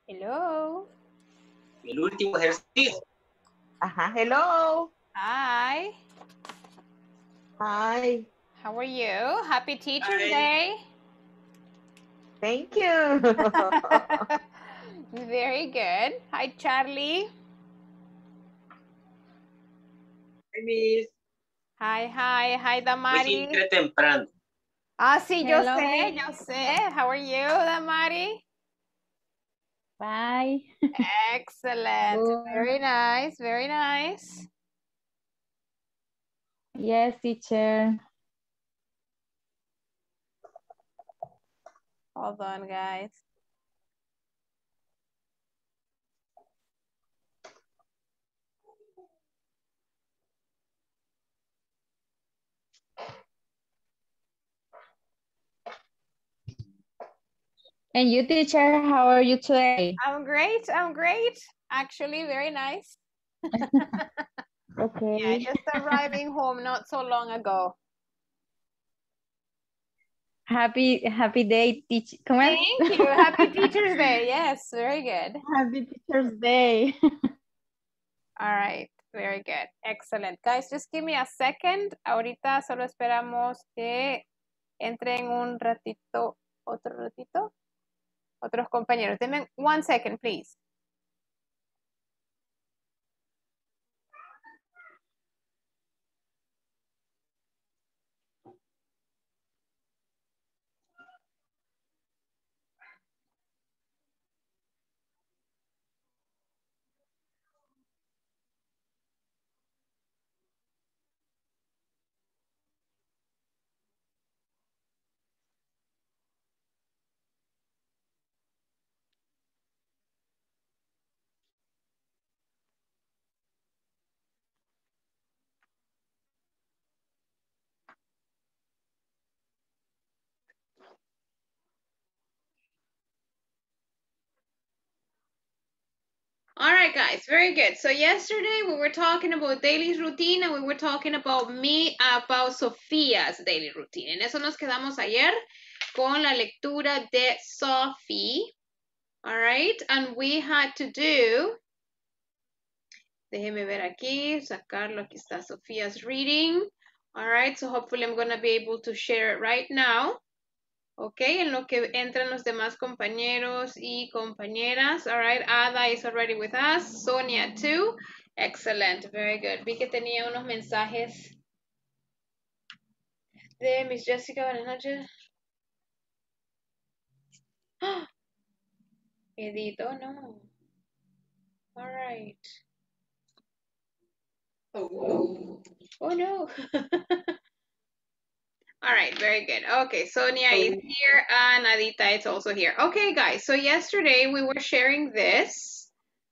Hello. El último ejercicio. Ajá, hello. Hi. Hi. How are you? Happy Teacher's Hi. Day. Thank you. Very good. Hi, Charlie. Hi, Miss. Hi, hi. Hi, Hoy sí Damari. entré temprano. Ah, sí, yo Hello, sé, Miss. yo sé. How are you, Damari? Bye. Excellent. Good. Very nice, very nice. Yes, teacher. Hold on, guys. And you, teacher, how are you today? I'm great. I'm great. Actually, very nice. Okay. Yeah, just arriving home not so long ago. Happy day, teacher. ¿Cómo es? Thank you. Happy Teacher's Day. Yes, very good. Happy Teacher's Day. All right, very good. Excellent. Guys, just give me a second. Ahorita solo esperamos que entren un ratito, otro ratito, otros compañeros. Denme 1 second, please. All right, guys, very good. So yesterday we were talking about daily routine and we were talking about Sophia's daily routine. En eso nos quedamos ayer con la lectura de Sophie. All right, and we had to do, déjeme ver aquí, sacarlo, aquí está Sophia's reading. All right, so hopefully I'm going to be able to share it right now. Ok, en lo que entran los demás compañeros y compañeras. All right, Ada is already with us. Sonia too. Excellent, very good. Vi que tenía unos mensajes de Miss Jessica. Buenas noches. ¡Ah! Edith, oh no. All right. Oh no. All right, very good. Okay, Sonia is here and Adita is also here. Okay, guys, so yesterday we were sharing this.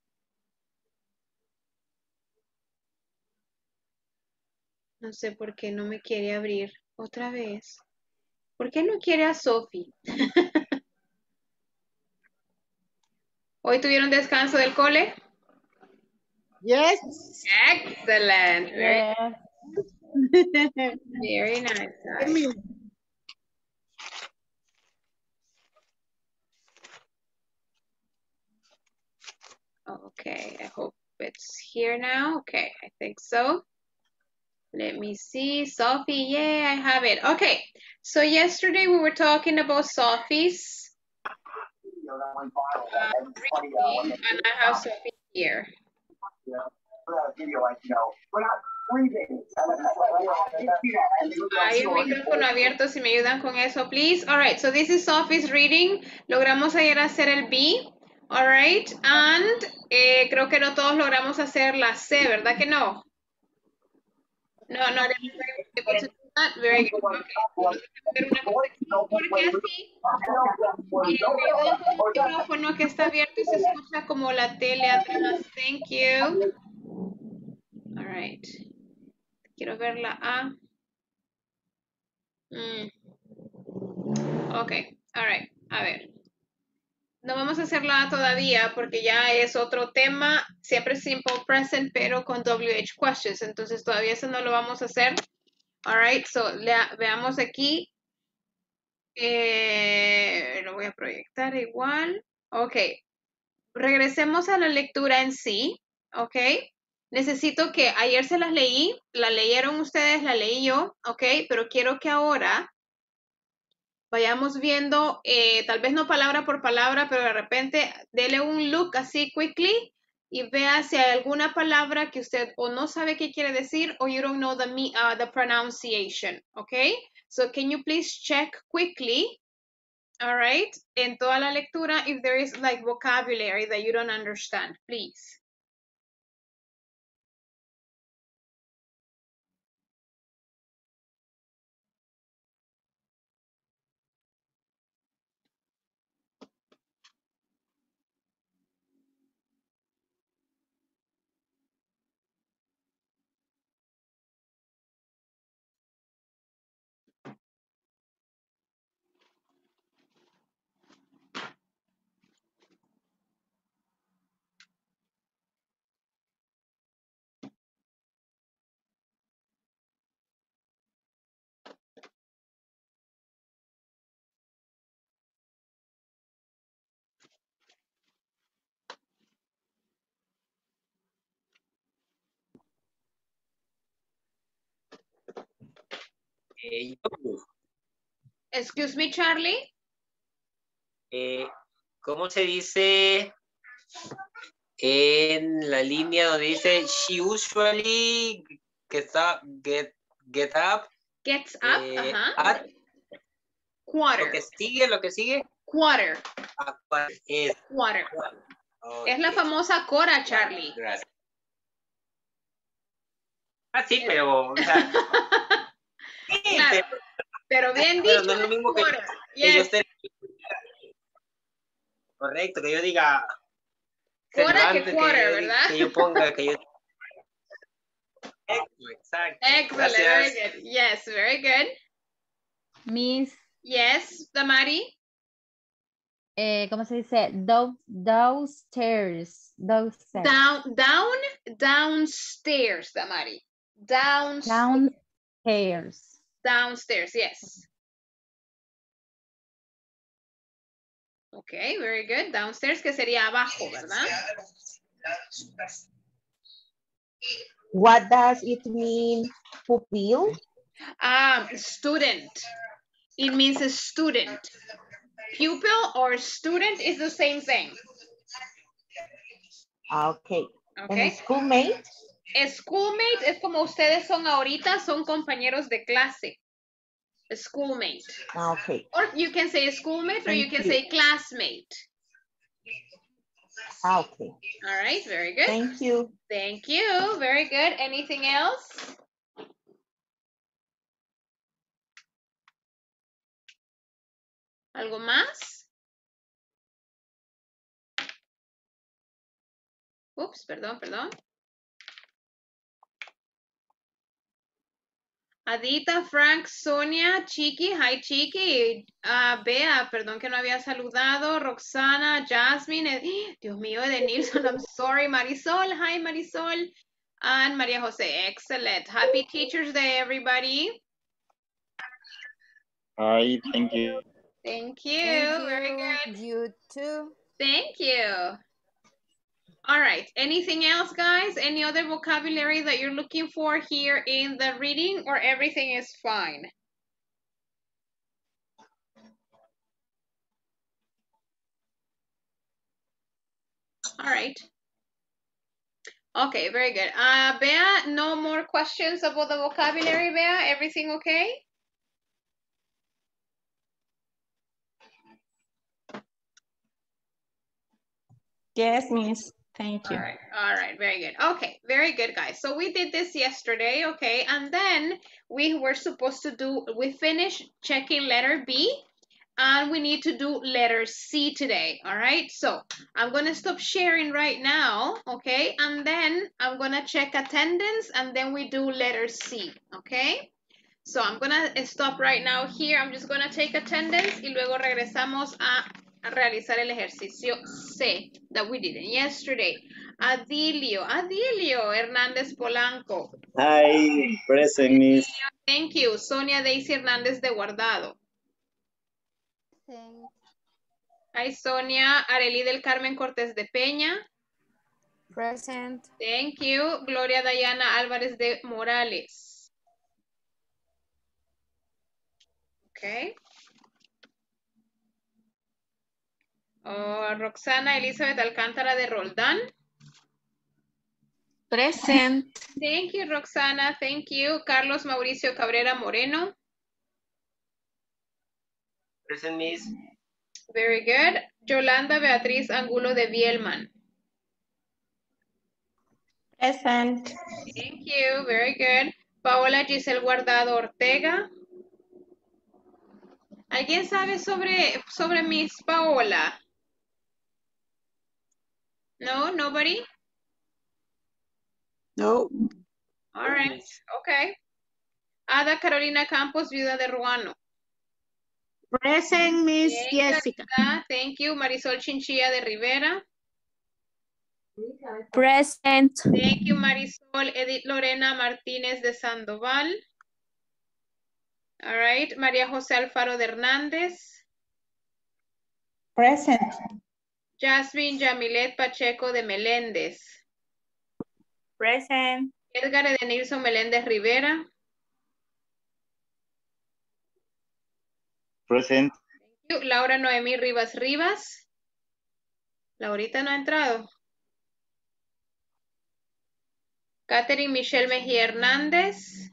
No sé por qué no me quiere abrir otra vez. ¿Por qué no quiere a Sophie? ¿Hoy tuvieron descanso del cole? Yes. Excellent. Very, Yes. very nice, guys. Okay, I hope it's here now. Okay, I think so. Let me see. Sophie, yay, I have it. Okay, so yesterday we were talking about Sophie's reading, and I have Sophie here. Hay un micrófono abierto, si me ayudan con eso, please. All right, so this is Sophie's reading. Logramos ayer hacer el B. All right, and creo que no todos logramos hacer la C, ¿verdad que no? No, able to do that. Very good. Okay. Vamos a hacer una cosa aquí, porque así me ayudan con el micrófono que está abierto y se escucha como la tele atrás. Thank you. All right. Quiero ver la A. Ok, all right. A ver. No vamos a hacer la A todavía porque ya es otro tema. Siempre simple present, pero con WH questions. Entonces todavía eso no lo vamos a hacer. All right, so veamos aquí. Lo voy a proyectar igual. Ok. regresemos a la lectura en sí, ¿ok? Necesito que ayer se las leí, la leyeron ustedes, la leí yo, ¿ok? Pero quiero que ahora vayamos viendo, tal vez no palabra por palabra, pero de repente dele un look así quickly y vea si hay alguna palabra que usted o no sabe qué quiere decir o you don't know the pronunciation, ¿ok? So can you please check quickly, all right, en toda la lectura if there is like vocabulary that you don't understand, please. Yo, Excuse me, Charlie. ¿cómo se dice en la línea donde dice she usually gets up, get up? Gets up, At, quarter, lo que sigue, quarter, es quarter. okay. Es la famosa Cora, Charlie. Gracias. Ah, sí, pero, o sea, sí, Claro, pero bien pero dicho, no es lo mismo que quarter. yo Yes. esté correcto, que yo diga Cora que relevante, quarter, ¿verdad? que yo ponga, que yo. Exacto. Excellent, Gracias. very good. Yes, very good. Miss, Yes, Damari. ¿cómo se dice? Downstairs. Downstairs. Downstairs, Damari. Downstairs. Downstairs, yes. Okay, very good. Downstairs, que sería abajo, ¿verdad? What does it mean, pupil? Student. It means a student. Pupil or student is the same thing. Okay. Okay. And schoolmate? A schoolmate es como ustedes son ahorita, son compañeros de clase. A schoolmate. Okay. Or you can say schoolmate or you can say classmate. Okay. All right, very good. Thank you. Thank you, very good. Anything else? ¿Algo más? Oops, perdón. Adita, Frank, Sonia, Chiqui, hi Chiqui, Bea, perdón que no había saludado, Roxana, Jasmine, Dios mío, Edenilson, I'm sorry, Marisol, hi Marisol, and María José, excellent. Happy Teacher's Day, everybody. Hi, thank you. Thank you, Thank very you. good. You too. Thank you. All right, anything else, guys? Any other vocabulary that you're looking for here in the reading, or everything is fine? All right. Okay, very good. Bea, no more questions about the vocabulary, Bea? Everything okay? Yes, Miss. Thank you. All right, very good. Okay, very good, guys. So we did this yesterday, okay? And then we were supposed to we finished checking letter B, and we need to do letter C today, all right? So I'm gonna stop sharing right now, okay? And then I'm gonna check attendance, and then we do letter C, okay? So I'm gonna stop right now here. I'm just gonna take attendance y luego regresamos a realizar el ejercicio C that we did yesterday. Adilio Hernández Polanco. Hi, present, Miss. Thank you. Sonia Daisy Hernández de Guardado. Thank Hi, Sonia. Arely del Carmen Cortés de Peña. Present. Thank you. Gloria Dayana Álvarez de Morales. Okay. Roxana Elizabeth Alcántara de Roldán. Present. Thank you, Roxana. Thank you. Carlos Mauricio Cabrera Moreno. Present, Miss. Very good. Yolanda Beatriz Angulo de Bielman. Present. Thank you. Very good. Paola Giselle Guardado Ortega. ¿Alguien sabe sobre Miss Paola? No, nobody? No. All right. Okay. Ada Carolina Campos, viuda de Ruano. Present, Miss Bien, Jessica. Clarita. Thank you. Marisol Chinchilla de Rivera. Present. Thank you, Marisol. Edith Lorena Martínez de Sandoval. All right. María José Alfaro de Hernández. Present. Jasmine Yamilet Pacheco de Meléndez. Present. Edgar Edenilson Meléndez Rivera. Present. Thank you. Laura Noemí Rivas Rivas. Laurita no ha entrado. Catherine Michelle Mejía Hernández.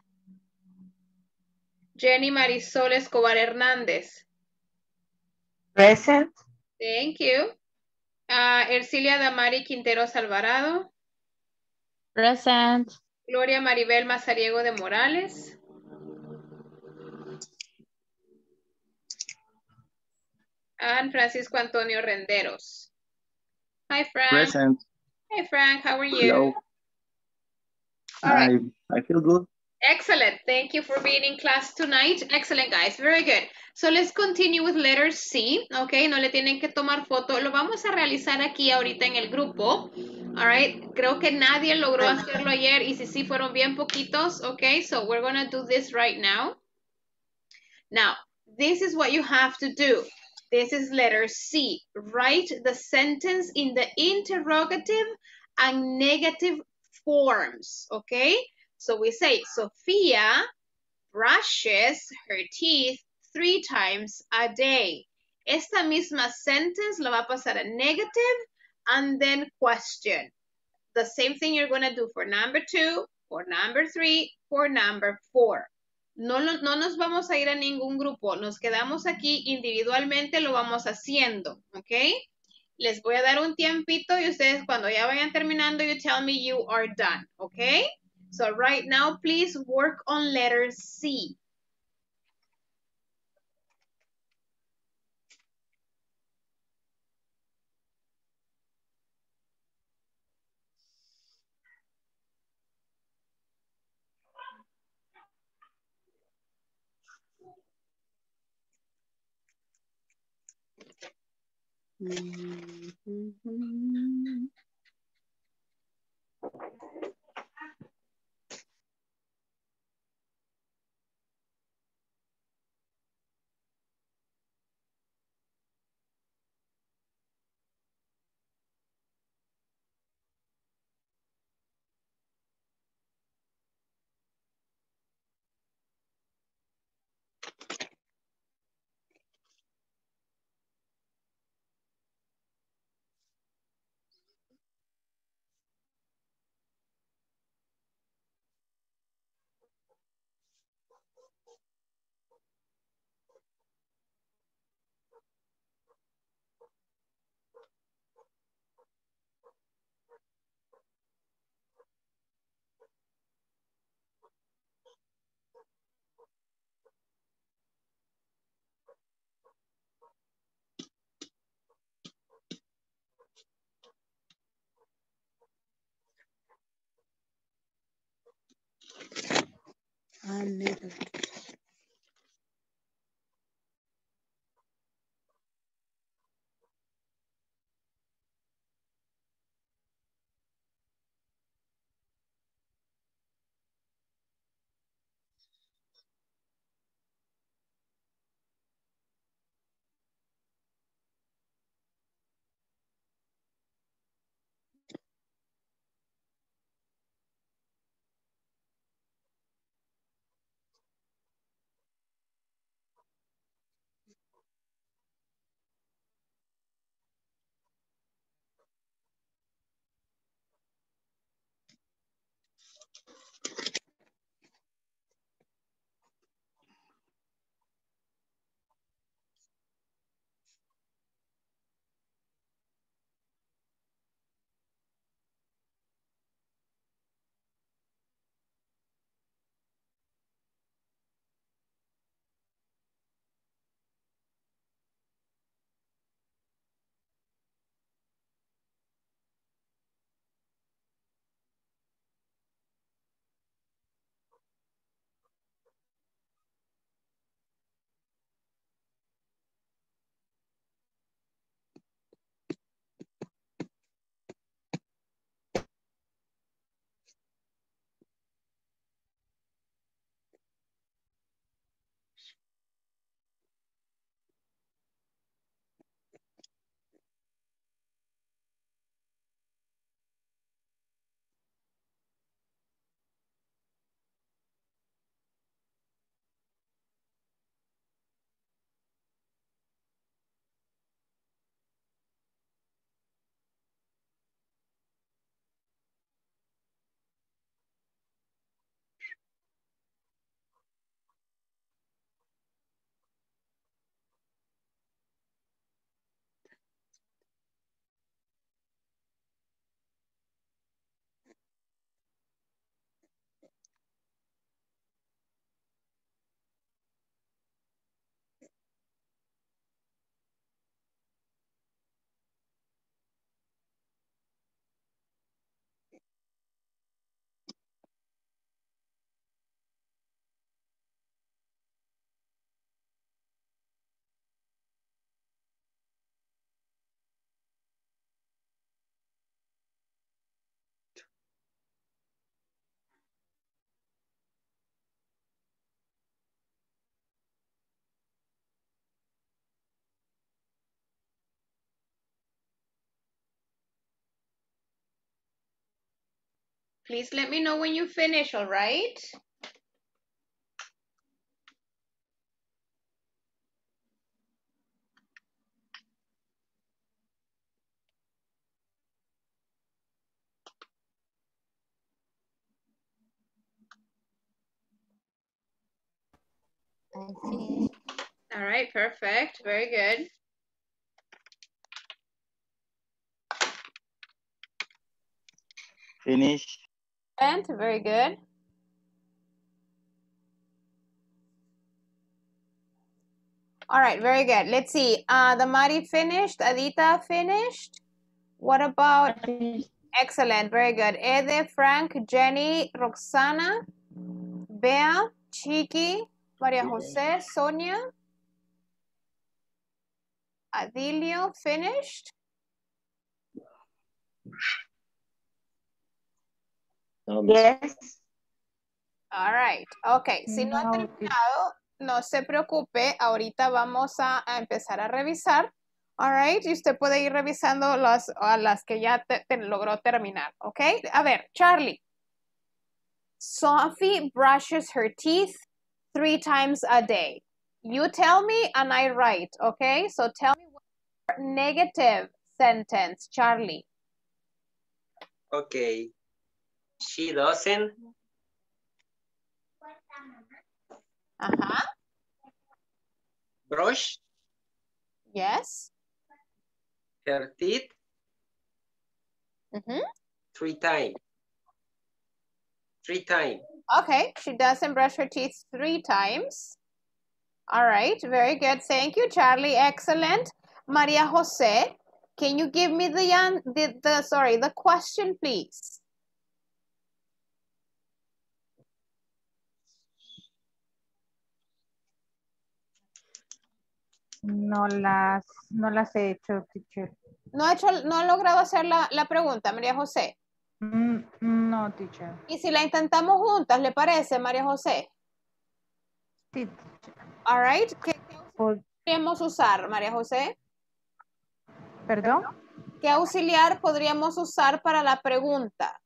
Jenny Marisol Escobar Hernández. Present. Thank you. Ercilia Damari Quinteros Alvarado. Present. Gloria Maribel Mazariego de Morales. And Francisco Antonio Renderos. Hi, Frank. Present. Hey, Frank. How are you? Hello. All right. I feel good. Excellent. Thank you for being in class tonight. Excellent, guys. Very good. So let's continue with letter C. Okay, no le tienen que tomar foto. Lo vamos a realizar aquí ahorita en el grupo. All right. Creo que nadie logró hacerlo ayer y si sí fueron bien poquitos. Okay, so we're going to do this right now. Now, this is what you have to do. This is letter C. Write the sentence in the interrogative and negative forms. Okay? So we say, Sophia brushes her teeth 3 times a day. Esta misma sentence la va a pasar a negative and then question. The same thing you're going to do for number 2, for number 3, for number 4. No nos vamos a ir a ningún grupo. Nos quedamos aquí individualmente, lo vamos haciendo. ¿Ok? Les voy a dar un tiempito y ustedes cuando ya vayan terminando, you tell me you are done. ¿Ok? So right now, please work on letter C. Please let me know when you finish, all right? I finished. All right, perfect. Very good. Finish. And very good. All right, very good. Let's see. The Mari finished. Adita finished. What about? Excellent. Very good. Ede, Frank, Jenny, Roxana, Bea, Chiqui, Maria Jose, Sonia, Adilio finished. No, miss. Yes. All right. Ok. Si no ha terminado, no se preocupe. Ahorita vamos a empezar a revisar. All right. Y usted puede ir revisando a las que ya logró terminar. Ok. A ver, Charlie. Sophie brushes her teeth 3 times a day. You tell me and I write. Okay. So tell me what negative sentence, Charlie. Okay. She doesn't. Uh-huh. Brush Yes. her teeth Mm-hmm. 3 times. 3 times. Okay, she doesn't brush her teeth 3 times. All right, very good. Thank you, Charlie. Excellent. Maria Jose, can you give me the question, please? No las he hecho, teacher. No ha logrado hacer la pregunta, María José. No, teacher. ¿Y si la intentamos juntas, le parece, María José? Sí, teacher. All right. ¿Qué podríamos usar, María José? ¿Perdón? ¿Qué auxiliar podríamos usar para la pregunta?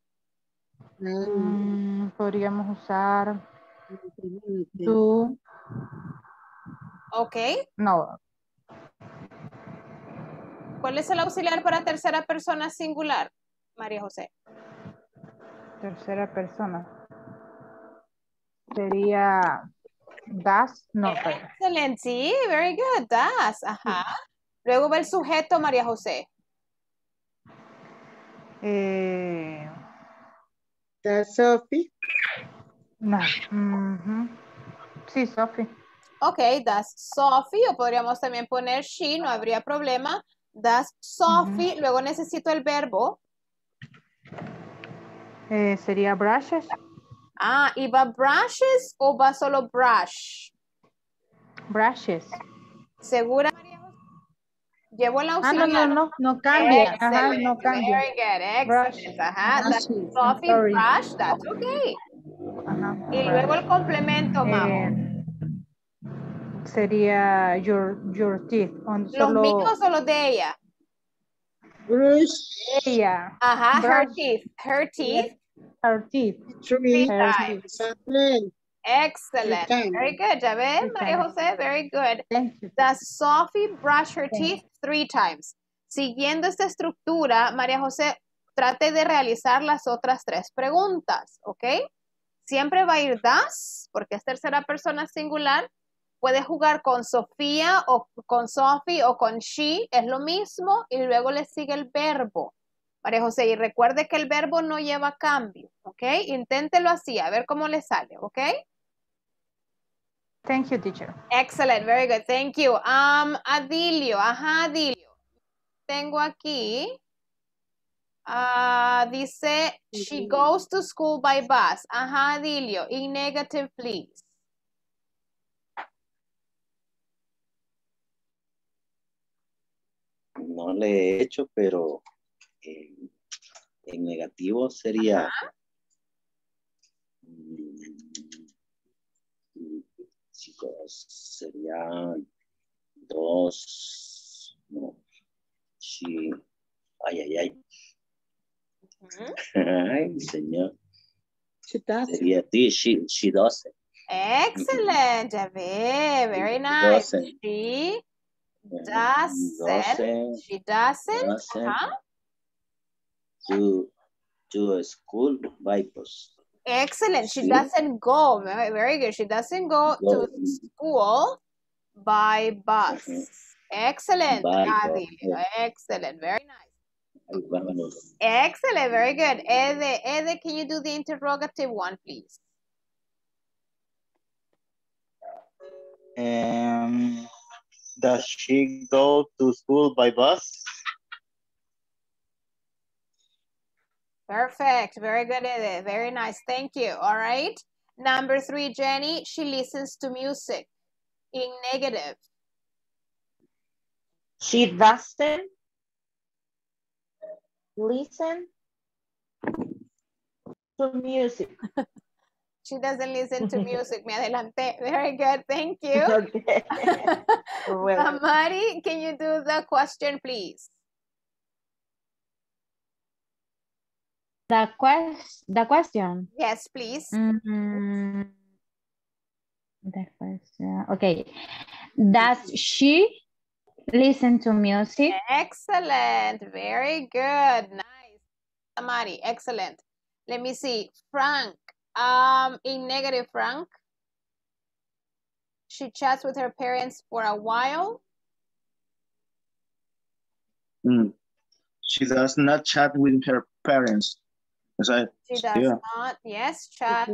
Podríamos usar tú. Ok. No. ¿Cuál es el auxiliar para tercera persona singular, María José? Tercera persona. Sería das. No, perdón. Excelente, sí, very good, das, ajá. Luego va el sujeto, María José. ¿Das Sophie? No. Sí, Sophie. Ok, das Sophie, o podríamos también poner she, no habría problema. Das Sophie, luego necesito el verbo. Sería brushes. Ah, ¿y va brushes o va solo brush? Brushes. ¿Segura, María José? Llevo el auxiliar. No cambia. Ajá, no cambia. Very good, excellent. Ajá, that's Sophie Sorry. brush, that's okay. Ajá, Y luego el complemento, Mau. Sería your teeth. ¿Los míos o los de ella? Brush. Ella. Ajá, her Brush. teeth. Her teeth. Her teeth. 3 times. Excellent. Excellent. 3 times. Very good. Ya ven, 3 María times. José, very good. Thank you. Does Sophie brush her Thank teeth 3 times? Siguiendo esta estructura, María José, trate de realizar las otras 3 preguntas, ¿ok? Siempre va a ir does, porque es tercera persona singular. Puede jugar con Sofía o con Sophie o con she, es lo mismo, y luego le sigue el verbo. María José, y recuerde que el verbo no lleva cambio, ¿ok? Inténtelo así, a ver cómo le sale, ¿ok? Thank you, teacher. Excellent, very good, thank you. Adilio, ajá, Adilio. Tengo aquí, dice, she goes to school by bus. Ajá, Adilio, in negative, please. No le he hecho, pero en negativo sería chicos, sería 2, no, sí, ay, Ujú. ay, señor, She doesn't. Sería she doesn't. Excellent, Javier. Very nice. Doesn't. She Doesn't. She doesn't. Doesn't Ajá. do a school by bus. Excellent. She Sí. doesn't go. Very good. She doesn't go to school by bus. Ujú. Excellent, By bus, Adil. yeah. Excellent. Very nice. Ahí vámonos. Excellent. Very good. Ede, can you do the interrogative one, please? Does she go to school by bus? Perfect. Very good, Ede. Very nice. Thank you. All right. Number 3, Jenny. She listens to music. In negative. She doesn't listen to music. She doesn't listen to music. Me adelanté. Very good. Thank you. Okay. Well, Mari, can you do the question, please? The question. Yes, please. The question. Okay. Does she listen to music? Excellent. Very good. Nice. Mari, excellent. Let me see. Frank. In negative, Frank. She chats with her parents for a while. She does not chat with her parents. She does not, yes, chat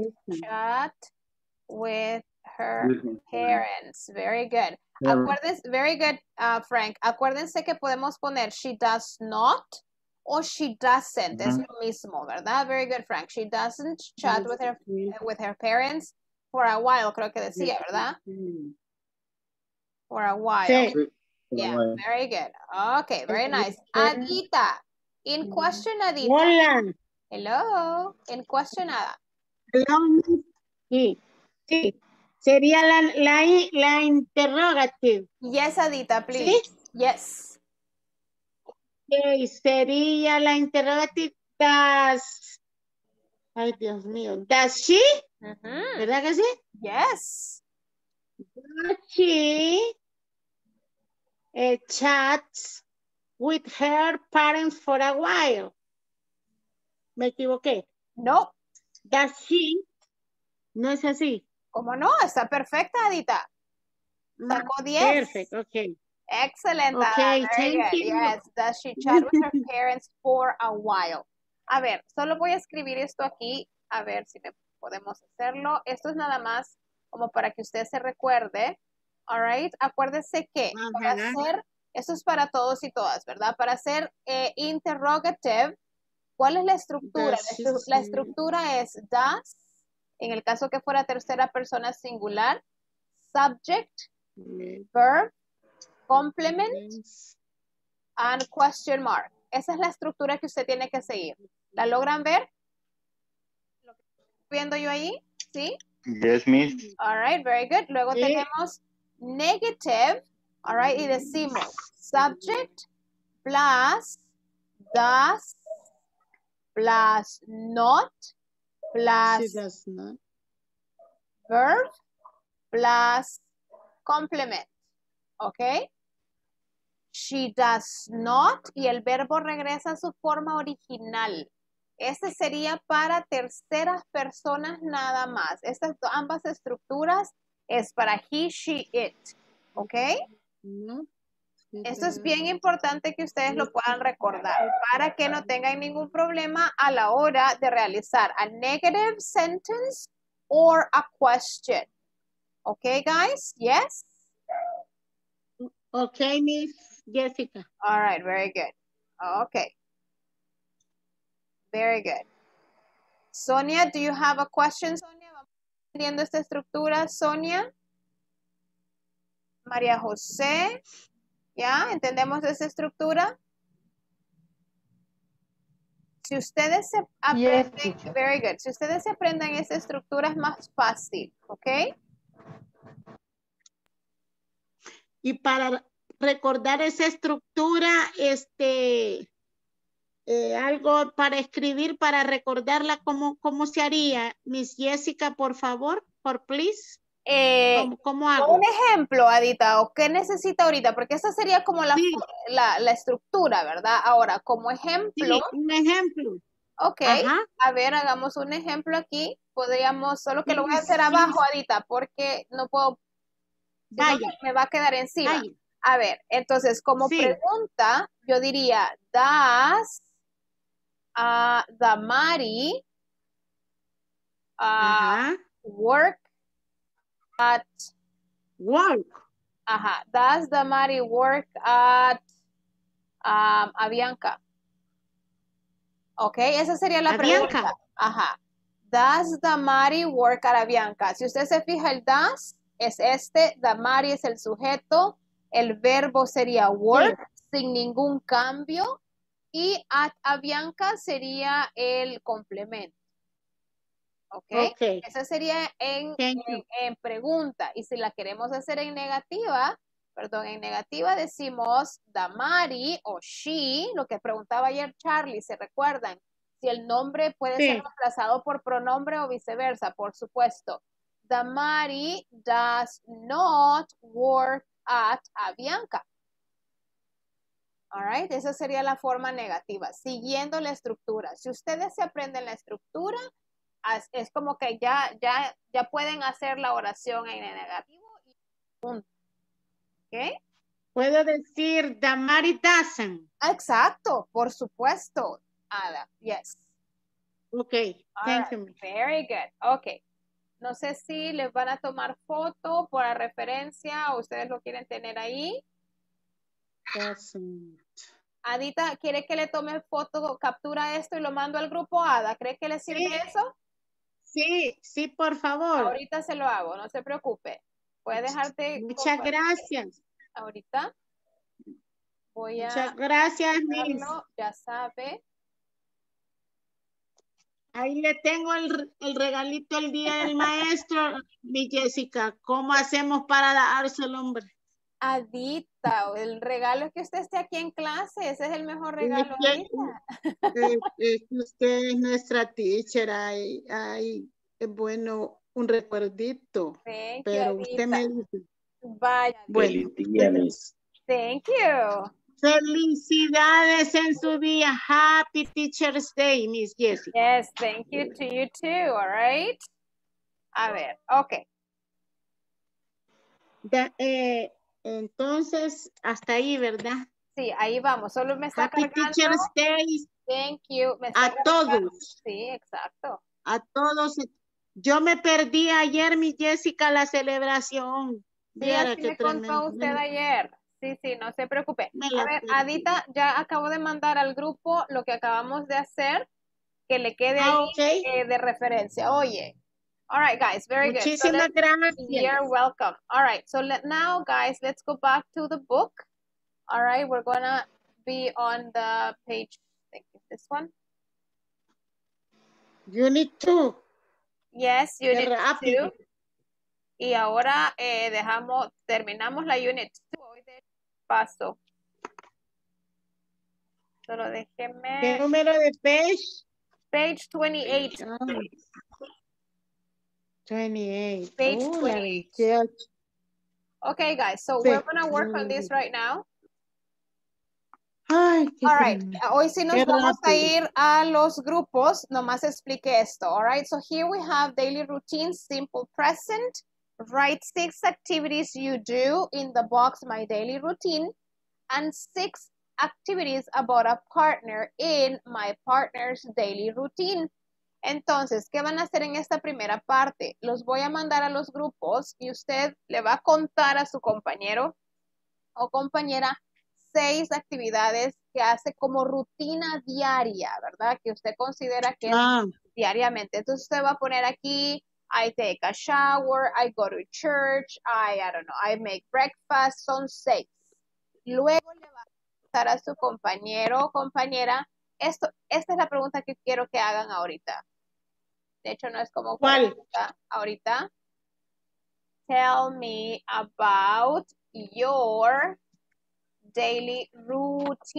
with her parents. Very good. Acuérdense, very good, Frank. Acuérdense que podemos poner she does not o she doesn't. Es lo mismo, ¿verdad? Very good, Frank. She doesn't chat with her parents for a while, creo que decía, ¿verdad? For a while. Sí. Yeah, very good. Okay, very nice. Adita, in question, Adita. Hola. Hello, in question, Ada. Hello. Sí, sí. Sería la interrogative. Yes, Adita, please. ¿Sí? Yes. Okay, sería la interrogative. Does, ay, Dios mío. Does she? ¿Verdad que sí? Yes. Does she chats with her parents for a while? Me equivoqué. No. Does she? No es así. ¿Cómo no? Está perfecta, Adita. Sacó 10. Perfect, okay. Excellent. Okay, Ada. Very thank good. you. Yes, does she chat with her parents for a while? A ver, solo voy a escribir esto aquí, a ver si podemos hacerlo. Esto es nada más como para que usted se recuerde. All right. Acuérdese que para hacer, esto es para todos y todas, ¿verdad? Para hacer interrogative, ¿cuál es la estructura? La estructura es does, en el caso que fuera tercera persona singular, subject, verb, complement, and question mark. Esa es la estructura que usted tiene que seguir. ¿La logran ver? ¿Lo que estoy viendo yo ahí? ¿Sí? Yes, miss. All right, very good. Luego tenemos negative, all right, y decimos subject plus does plus not plus She does not. verb plus complement. ¿Ok? She does not y el verbo regresa a su forma original. Este sería para terceras personas nada más. Estas ambas estructuras es para he, she, it. ¿Ok? No. Esto es bien importante que ustedes lo puedan recordar para que no tengan ningún problema a la hora de realizar a negative sentence or a question. ¿Ok, guys? Yes? Okay, Miss Jessica. All right, very good. Okay. Very good. Sonia, do you have a question, Sonia? ¿Vamos entendiendo esta estructura, Sonia? María José, ¿ya? ¿Entendemos esta estructura? Si ustedes se aprenden, very good. Si ustedes se aprenden esta estructura es más fácil, ¿ok? Y para recordar esa estructura, algo para escribir, para recordarla cómo se haría. Miss Jessica, por favor, please. ¿Cómo hago? Un ejemplo, Adita, o qué necesita ahorita, porque esa sería como la estructura, ¿verdad? Ahora, como ejemplo. Sí, un ejemplo. Ok, a ver, hagamos un ejemplo aquí. Podríamos, solo que lo voy a hacer abajo, Adita, porque no puedo, si no, me va a quedar encima. Vaya. A ver, entonces, como pregunta, yo diría, does Damari work at does Damari work at Avianca? Ok, esa sería la pregunta. Does Damari work at Avianca? Si usted se fija, el does es Damari es el sujeto, el verbo sería work sin ningún cambio y at Avianca sería el complemento. Okay. Esa sería en pregunta. Y si la queremos hacer en negativa, decimos Damari o she, lo que preguntaba ayer Charlie, ¿se recuerdan? Si el nombre puede ser reemplazado por pronombre o viceversa, por supuesto. Damari does not work at Avianca. All right, esa sería la forma negativa, siguiendo la estructura. Si ustedes se aprenden la estructura, es como que ya pueden hacer la oración en negativo y punto. ¿Ok? Puedo decir Damari doesn't. Exacto, por supuesto, Ada. Yes. Ok, thank you. Very good. Ok. No sé si les van a tomar foto por la referencia o ustedes lo quieren tener ahí. Doesn't. Adita, ¿quiere que le tome foto, captura esto y lo mando al grupo Ada? ¿Cree que le sirve eso? Sí, por favor. Ahorita se lo hago, no se preocupe. Puede dejarte. Muchas gracias. Ahorita voy a. Muchas gracias, Miss. Ya sabe. Ahí le tengo el regalito el día del maestro, mi Jessica. ¿Cómo hacemos para dárselo, hombre? Adita, el regalo es que usted esté aquí en clase, ese es el mejor regalo. Usted es nuestra teacher, es bueno un recuerdito, pero usted me dice. Vaya. Bueno, thank you. Felicidades en su día. Happy Teacher's Day, Miss Jessica. Yes, thank you to you too, all right? A ver, ok. Entonces, hasta ahí, ¿verdad? Sí, ahí vamos. Solo me está Happy cargando. Teacher's Day. Thank you. A todos. Sí, exacto. A todos. Yo me perdí ayer, mi Jessica, la celebración. Sí, así me contó usted ayer. Sí, no se preocupe. A ver, Adita, ya acabo de mandar al grupo lo que acabamos de hacer, que le quede ahí de referencia. Oye. All right, guys, very good. Muchísimas gracias. You're welcome. All right, so now, guys, let's go back to the book. All right, we're gonna be on the page, I think it's this one. Unit 2. Yes, Unit 2. Y ahora terminamos la Unit 2. Hoy de paso. Solo déjeme. ¿Qué número de page? Page 28. 28. Page 28. Okay, guys, so we're going to work on this right now. Ay, all right, hoy sí nos vamos a ir a los grupos, nomás explique esto, all right? So here we have daily routine, simple present. Write 6 activities you do in the box, my daily routine, and 6 activities about a partner in my partner's daily routine. Entonces, ¿qué van a hacer en esta primera parte? Los voy a mandar a los grupos y usted le va a contar a su compañero o compañera 6 actividades que hace como rutina diaria, ¿verdad? Que usted considera que es diariamente. Entonces usted va a poner aquí, I take a shower, I go to church, I don't know, I make breakfast, son 6. Luego le va a preguntar a su compañero o compañera, esta es la pregunta que quiero que hagan ahorita. De hecho, no es como pregunta ahorita. Tell me about your daily routine.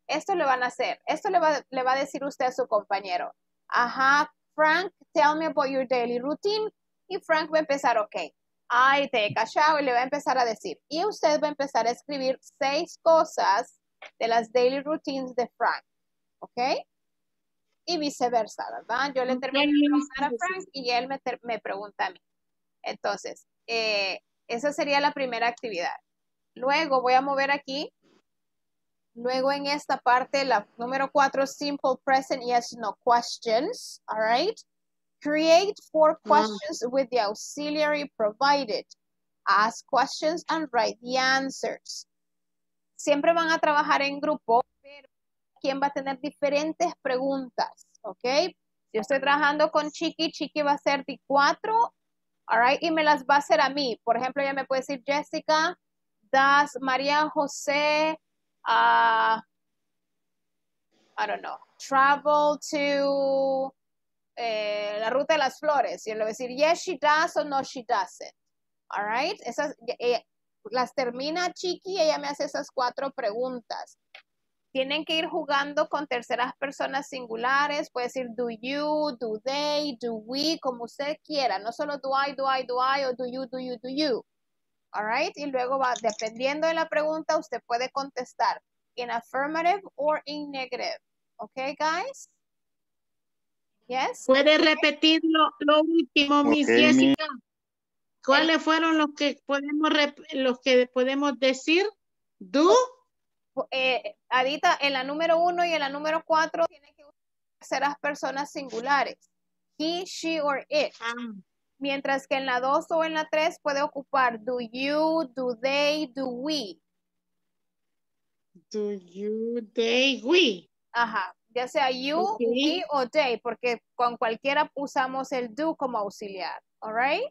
Esto le van a hacer. Esto le va a decir usted a su compañero. Ajá, Frank, tell me about your daily routine. Y Frank va a empezar, ok. Ay, te he cachado y le va a empezar a decir. Y usted va a empezar a escribir 6 cosas de las daily routines de Frank. ¿Ok? Y viceversa, ¿verdad? Yo le termino de preguntar a Frank y él me pregunta a mí. Entonces, esa sería la primera actividad. Luego voy a mover aquí. Luego en esta parte, la número 4, simple present yes, no questions. All right. Create 4 questions with the auxiliary provided. Ask questions and write the answers. Siempre van a trabajar en grupo, pero quien va a tener diferentes preguntas, ¿ok? Si yo estoy trabajando con Chiqui, Chiqui va a hacer de 4, all right, y me las va a hacer a mí. Por ejemplo, ella me puede decir, Jessica, does María José, I don't know, travel to la Ruta de las Flores? Y yo le voy a decir, yes, she does, o no, she doesn't. All right, esas las termina Chiqui y ella me hace esas 4 preguntas. Tienen que ir jugando con terceras personas singulares, puede decir do you, do they, do we, como usted quiera, no solo do I, o do you, do you, do you. All right, y luego va, dependiendo de la pregunta, usted puede contestar in affirmative or in negative. Okay, guys? Yes? ¿Puede repetir lo último, Miss Okay, Jessica? ¿Cuáles fueron los que podemos decir? ¿Do? Adita, en la número 1 y en la número 4 tiene que usar terceras personas singulares. He, she, or it. Mientras que en la 2 o en la 3 puede ocupar do you, do they, do we. Do you, they, we. Ajá, ya sea you, Okay. we o they, porque con cualquiera usamos el do como auxiliar. All right?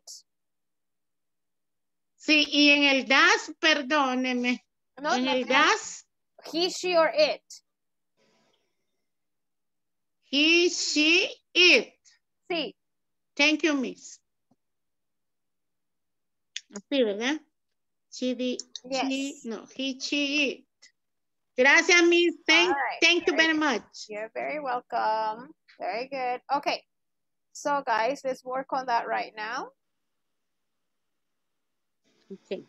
Sí, y en el das, perdóneme. No, en el das. He, she, or it. He, she, it. Sí. Thank you, Miss. Así, ¿verdad? Yes. He, she, it. Gracias, Miss. Thank you very much. You're very welcome. Very good. Okay. So, guys, let's work on that right now. Okay.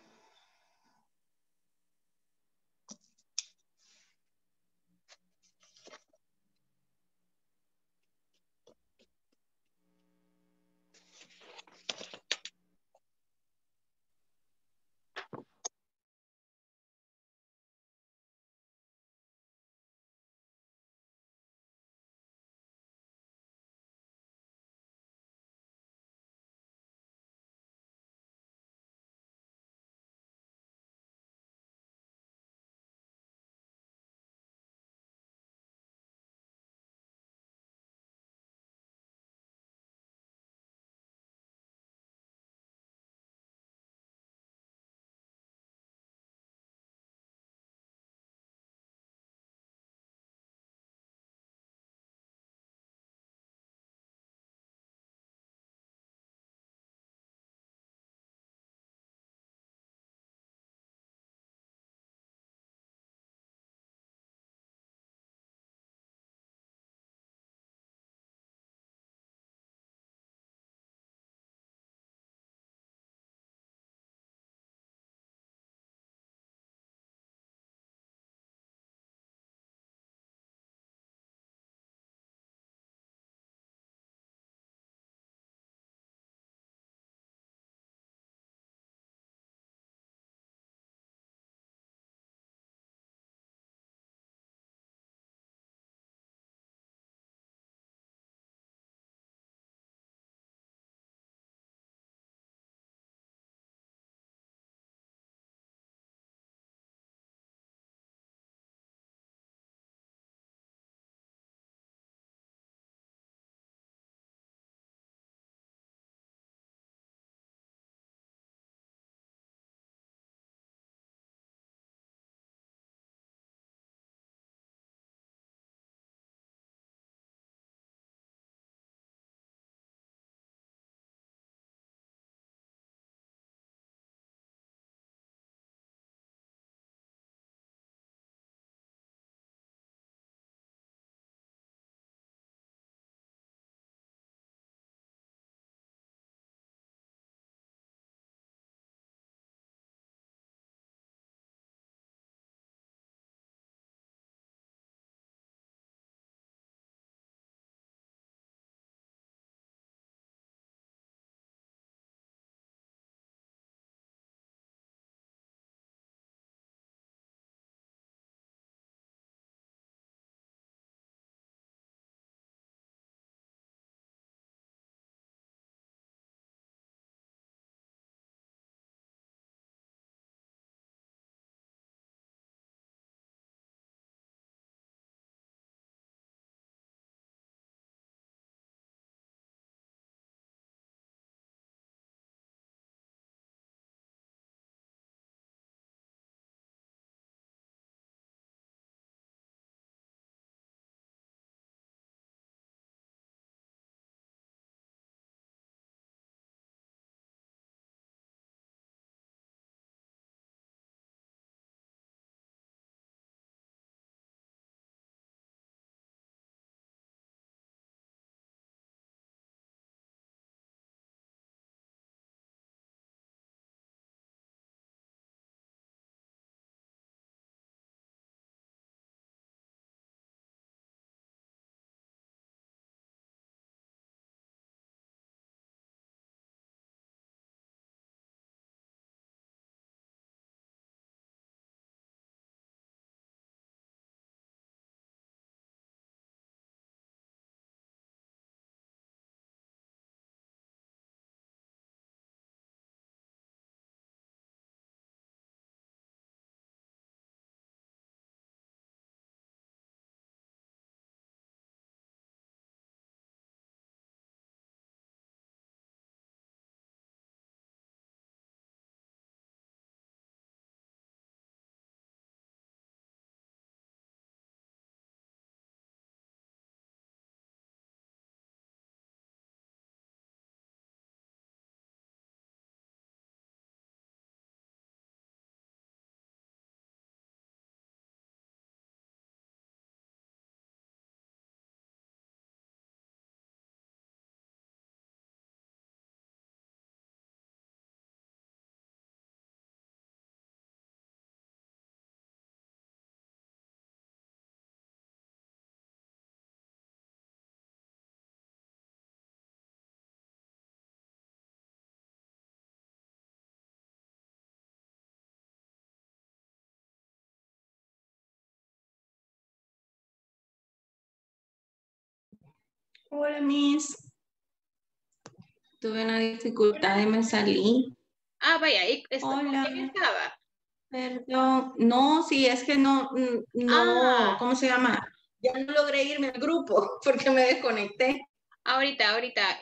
Hola, Miss. Tuve una dificultad y me salí. Ah, vaya, ahí Hola. ¿quién estaba? Perdón. No, sí, es que no, Ah. ¿cómo se llama? Ya no logré irme al grupo porque me desconecté. Ahorita.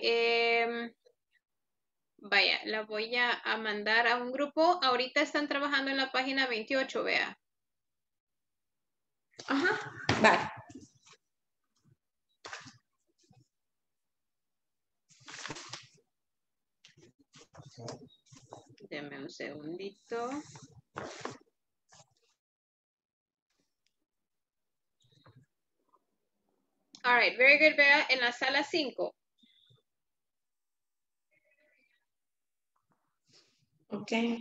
Vaya, la voy a mandar a un grupo. Ahorita están trabajando en la página 28, vea. Ajá, vale. Deme un segundito. All right, very good, vea, en la sala 5. Ok.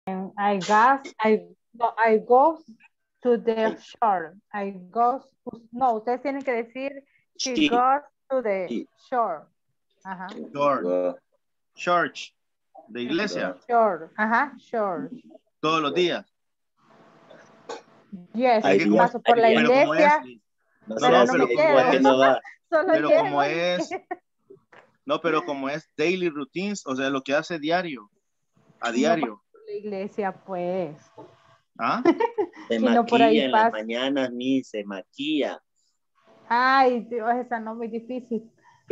I go to the shore. No, ustedes tienen que decir she goes to the shore. Ajá. Shore. Church. De iglesia. Shore. Ajá, shore. Todos los días. Yes, Hay días- paso por la Pero como iglesia. es, No Pero sé, no así me que quedo. es que no va. Solo pero llego. como es, no, pero como es daily routines, o sea, lo que hace diario, a diario. La iglesia, pues. ¿Ah? Se Y no por ahí maquilla en las pasa. mañanas, ni se maquilla. Ay, Dios, esa no es muy difícil.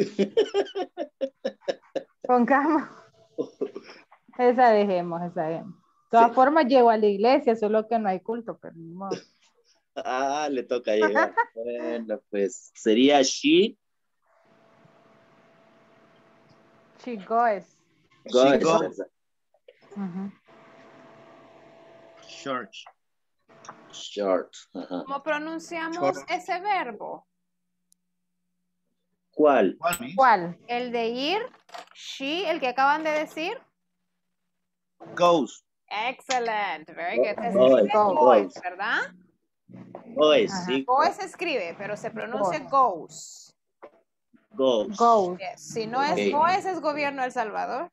Con calma. Esa dejemos. De todas formas, llego a la iglesia, solo que no hay culto, pero ni modo. Ah, le toca llegar. Bueno, pues sería she She goes. She goes. goes. Ujú. Church. Short. Ajá. ¿Cómo pronunciamos Short. ese verbo? ¿Cuál? ¿Cuál, Miss? ¿Cuál? El de ir, she, el que acaban de decir. Goes. Excellent, very good. Se Goes, escribe goes. goes, ¿verdad? Goes, Ajá. sí. Goes se escribe, pero se pronuncia goes. Goes. Goes. Yes. Si no es Ok. goes, es gobierno de El Salvador.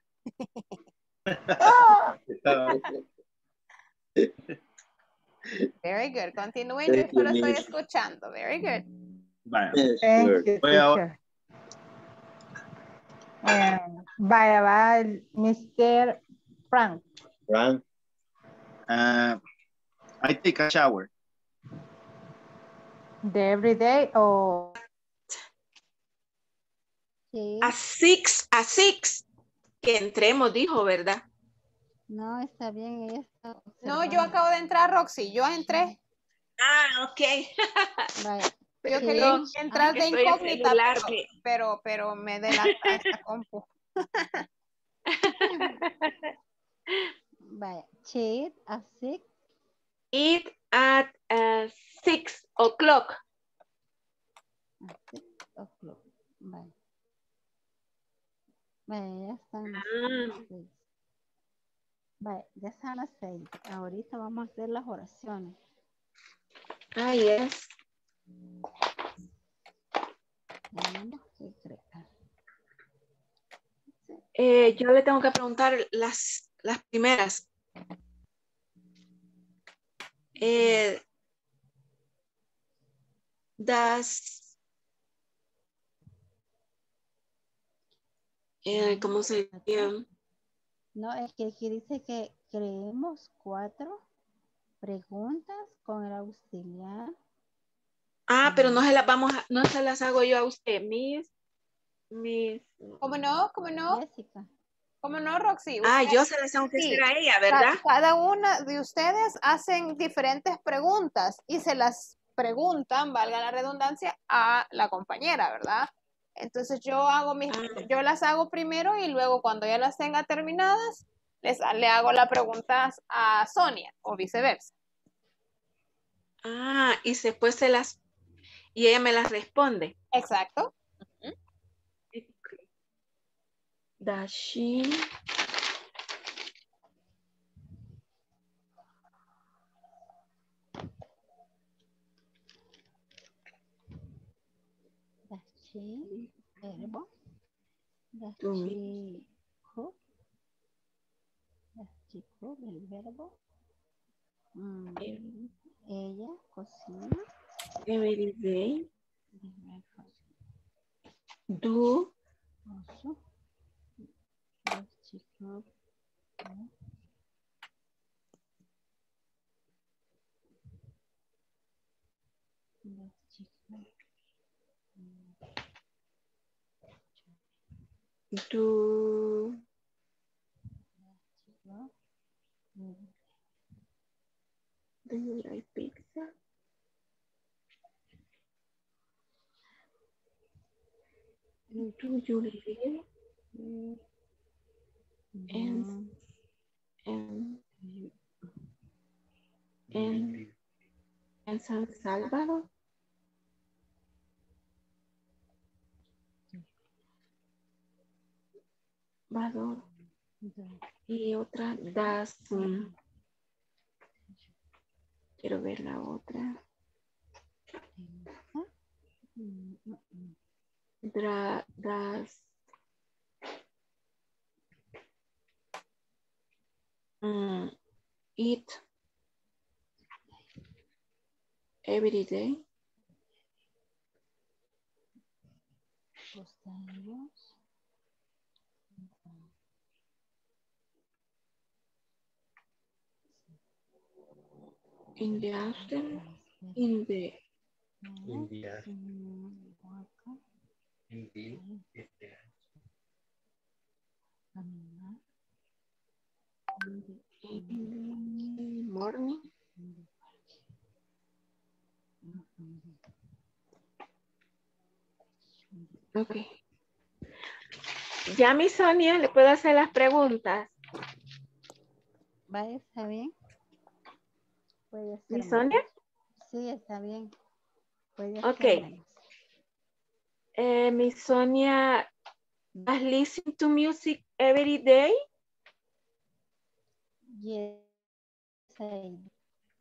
Very good. Continúen, yo Thank you, solo estoy Miss. escuchando. Very good. Vaya. Thank Sure. you, Voy a- teacher. Vaya, va el Mr. Frank. Frank, I take a shower. ¿De everyday o...? A six. Que entremos, dijo, ¿verdad? No, está bien. Ella está No, yo acabo de entrar, Roxy. Yo entré. Ah, ok. Vaya. Yo Sí. quería entrar que de estoy en incógnita, celular, pero me delata esta compu. Vaya. She eat at 6. Eat at 6 o'clock. At 6 o'clock. Vaya. Vaya, ya están las Ah. 6. Vaya, ya están las 6. Ahorita vamos a hacer las oraciones. Ah, yes. Yo le tengo que preguntar las primeras. ¿Cómo se dice? No, es que aquí dice que creemos 4 preguntas con el auxiliar. Ah, pero no se las hago yo a usted, Miss. ¿Cómo no? Jessica. ¿Cómo no, Roxy? Ah, Usted- yo se las tengo que sí. hacer a ella, ¿verdad? Cada una de ustedes hacen diferentes preguntas y se las preguntan, valga la redundancia, a la compañera, ¿verdad? Entonces yo las hago primero y luego cuando ya las tenga terminadas, le hago las preguntas a Sonia o viceversa. Ah, y después y ella me las responde. Exacto. Does she verbo. Does Do. she cook? Does she cook el verbo? Ella cocina. every day? Do. Also, does she cook? Does she cook? Do. Do you like pizza? Do you live en San Salvador? Y otra, Quiero ver la otra. Eat every day. In the afternoon. In the morning. Ok. Ya, mi Sonia, le puedo hacer las preguntas. Vale, está bien. Puede ser. ¿Mi Sonia? Sí, está bien. Puede Ok. ser. Mi Sonia, ¿does listen to music every day? Yes, I do.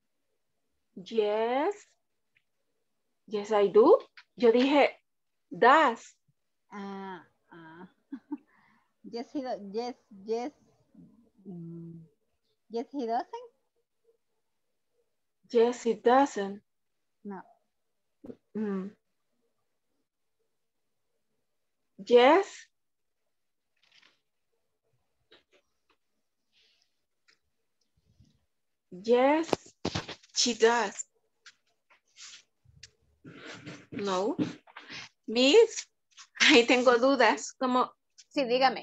Yes. Yes, I do. Yo dije, does. Yes, he does. Yes, yes, he doesn't. Yes, it doesn't. No. Yes. Yes, she does. No. Miss, ahí tengo dudas. Como, sí, dígame.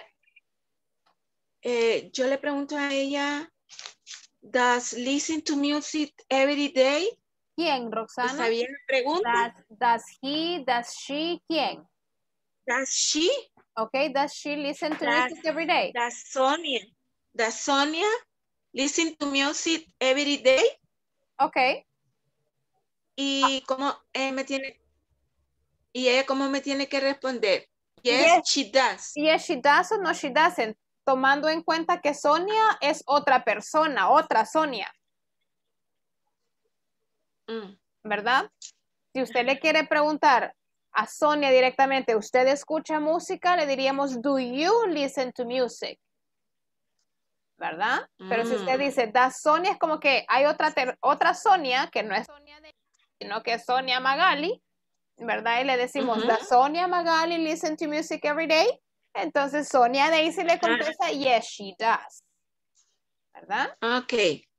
Yo le pregunto a ella, does listen to music every day? ¿Quién, Roxana? ¿Está bien la pregunta? Does he, does she, ¿quién? Does she? Okay, does she listen to music every day? Does Sonia listen to music every day? Okay. Y cómo ella cómo me tiene que responder. Yes, she does. Yes, she does o no she doesn't. Tomando en cuenta que Sonia es otra persona, otra Sonia. ¿Verdad? Si usted le quiere preguntar a Sonia directamente, ¿usted escucha música? Le diríamos, do you listen to music? ¿Verdad? Pero si usted dice, does Sonia, es como que hay otra Sonia, que no es Sonia de sino que es Sonia Magali, ¿verdad? Y le decimos, does Sonia Magali listen to music every day? Entonces Sonia Daisy le contesta, yes, she does. ¿Verdad? Ok.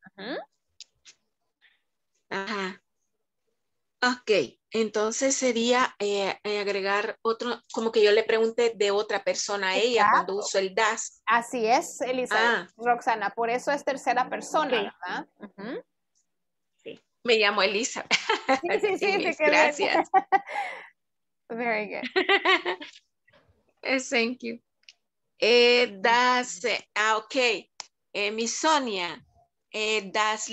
Ajá. Ok, entonces sería agregar otro, como que yo le pregunté de otra persona a ella cuando uso el does. Así es, Elizabeth. Roxana, por eso es tercera persona, ¿verdad? Sí. Me llamo Elizabeth. Sí, gracias. Very good. Thank you. Ok. Miss Sonia, does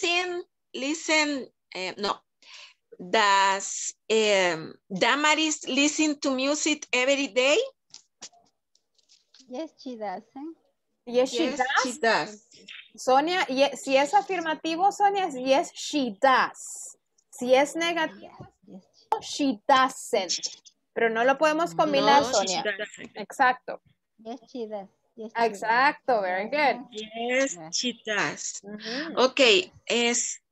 no. Does Damaris listen to music every day? Yes, she doesn't. Yes, she does. Sonia, si es afirmativo, Sonia, es yes, she does. Si es negativo, she doesn't. Pero no lo podemos combinar, Sonia. Exacto. Yes, she does. Yes, exacto, very good. Yes, she does. Ok, es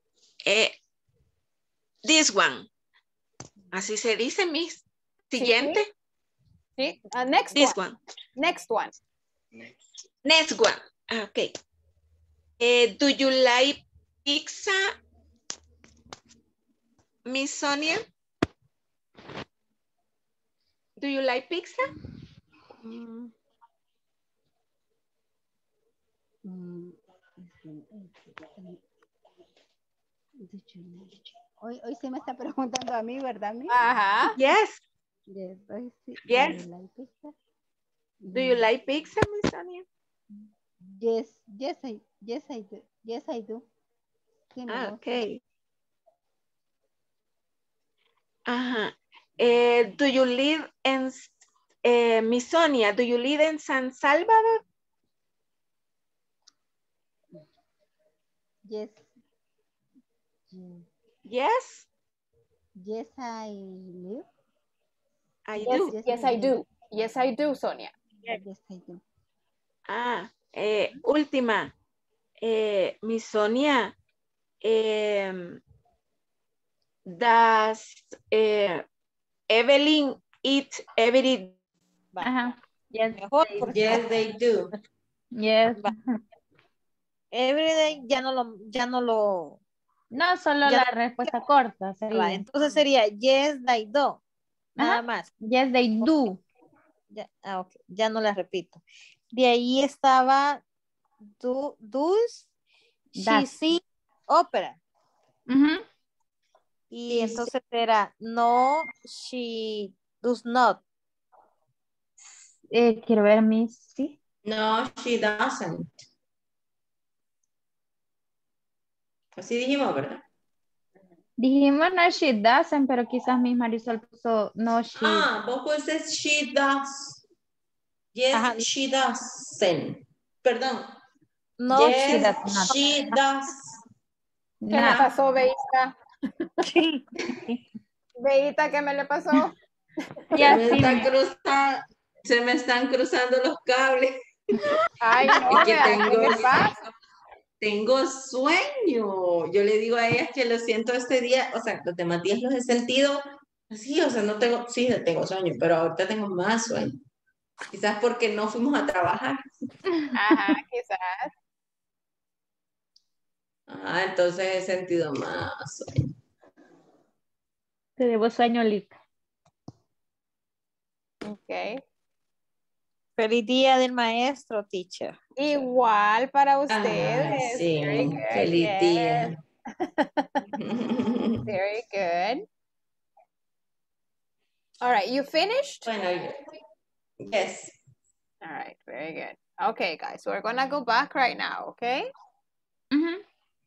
this one. Así se dice, Miss. Siguiente. Sí. Next this one. one. Next one. Next one. Okay. Do you like pizza, Miss Sonia? Do you like pizza? Hoy se me está preguntando a mí, ¿verdad? Ajá. Yes. Yes. Yes. Do you like pizza, Miss Sonia? Yes, I do. Yes, I do. Sí, okay. Ajá. Do you live in, Miss Sonia, do you live in San Salvador? Yes. Yes. Yes, I live. I Yes, do. yes, I do. Yes, I do, Sonia. Yes, I do. Última. Miss Sonia, does Evelyn eat every Ajá. Yes, Mejor they- porque Yes, they do. yes. everyday ya no lo No, solo ya la no- respuesta corta va, sería. entonces sería yes, they do. Nada Ajá. más. Yes, they do. Ya, ok, ya no la repito. De ahí estaba does she Does. see opera. Ujú. Y entonces era no, she does not. Quiero ver mi sí. No, she doesn't. Así dijimos, ¿verdad? Dijimos no, she doesn't, pero quizás mi Marisol puso no, she. Vos pusiste she does. Yes, Ajá. she doesn't. Perdón. No, yes, she does not. she does. ¿Qué le pasó, Beita? Beita, ¿qué me le pasó? Se me están cruzando los cables. Ay, no, Es que ¿qué le pasa? tengo sueño. Yo le digo a ellas que lo siento este día, o sea, los demás días los he sentido así, o sea, no tengo, sí, tengo sueño, pero ahorita tengo más sueño. Quizás porque no fuimos a trabajar. Ajá, quizás. Entonces he sentido más sueño. Te debo sueño, Lick. Ok. Feliz día del maestro, teacher. Igual para ustedes. Ay, sí, Very good, feliz yes. día. Very good. All right, you finished? Bueno, yes. All right, very good. Okay, guys, so we're gonna go back right now, okay? Ujú.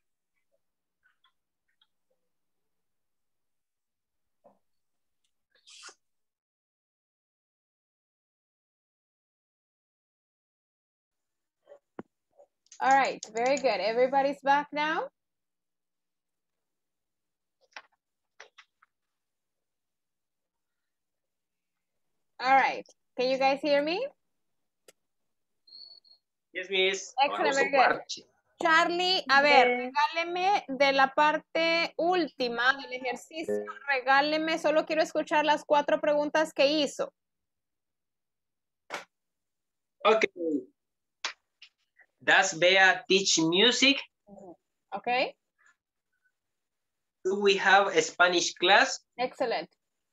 All right, very good. Everybody's back now? All right, can you guys hear me? Yes, miss. Excellent, very good. Charlie, a ver, regáleme de la parte última del ejercicio, regáleme, solo quiero escuchar las 4 preguntas que hizo. Okay. Does Bea teach music? Okay. Do we have a Spanish class? Excellent.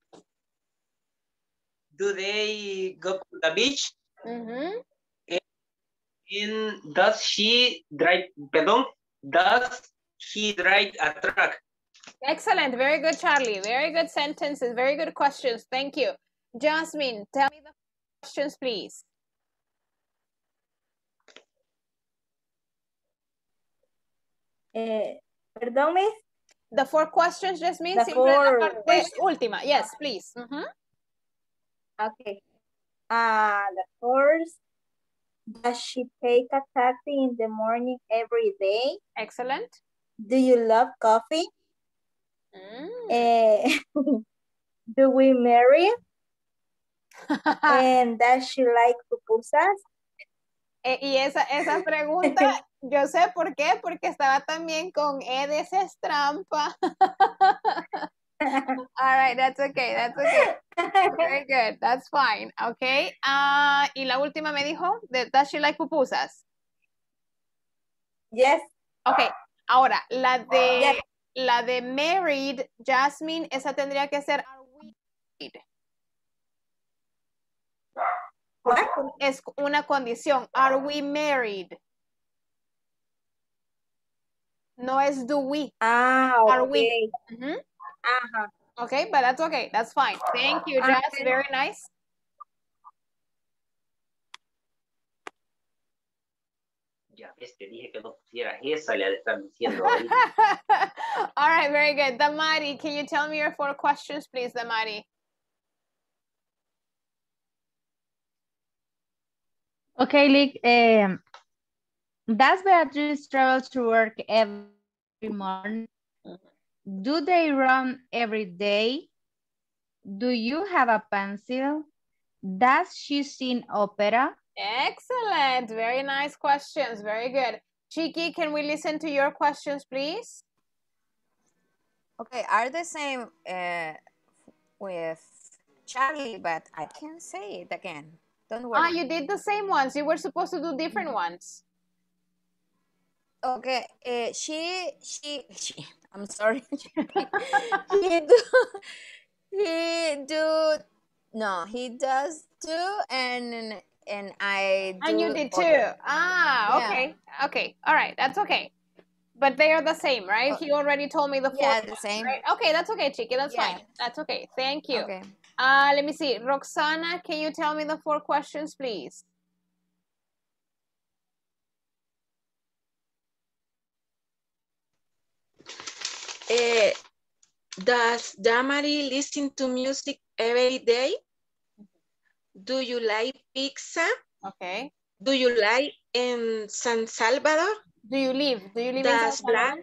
Do they go to the beach? Mm-hmm. And does he drive a truck? Excellent. Very good, Charlie. Very good sentences. Very good questions. Thank you. Jasmine, tell me the questions, please. Perdón, miss. The 4 questions, Jasmine. The Siempre la 4 parte questions. última. Yes, please. Okay. The first, does she take a taxi in the morning every day? Excellent. Do you love coffee? Do we marry? And does she like pupusas? Y esa pregunta, yo sé por qué, porque estaba también con de esa es trampa. All right, that's okay, that's okay. Very good, that's fine, okay. Y la última me dijo, does she like pupusas? Yes. Okay, ahora, la de married, Jasmine, esa tendría que ser are we married? Es una condición. Are we married? No es do we. Are we? Okay, but that's okay. That's fine. Thank you, Jess. Very nice. Ya ves, te dije que no pusieras esa, le están diciendo. All right, very good. Damari, can you tell me your 4 questions, please, Damari? Okay, Lick. Does Beatrice travel to work every morning? Do they run every day? Do you have a pencil? Does she sing opera? Excellent. Very nice questions. Very good. Chiki, can we listen to your questions, please? Okay, are the same with Charlie, but I can't say it again. Don't worry. Ah, you did the same ones. You were supposed to do different ones. Okay, she I'm sorry. He does too, and I do. And you did too. other. Ah, Yeah. okay. Okay. All right. That's okay. But they are the same, right? He already told me the four. Yeah, the same. Right? Okay, that's okay, Chiki. That's Yeah. fine. That's okay. Thank you. Okay. Let me see. Roxana, can you tell me the 4 questions, please? Does Damari listen to music every day? Do you like pizza? Okay. Do you like in San Salvador? Do you live in San Does Salvador?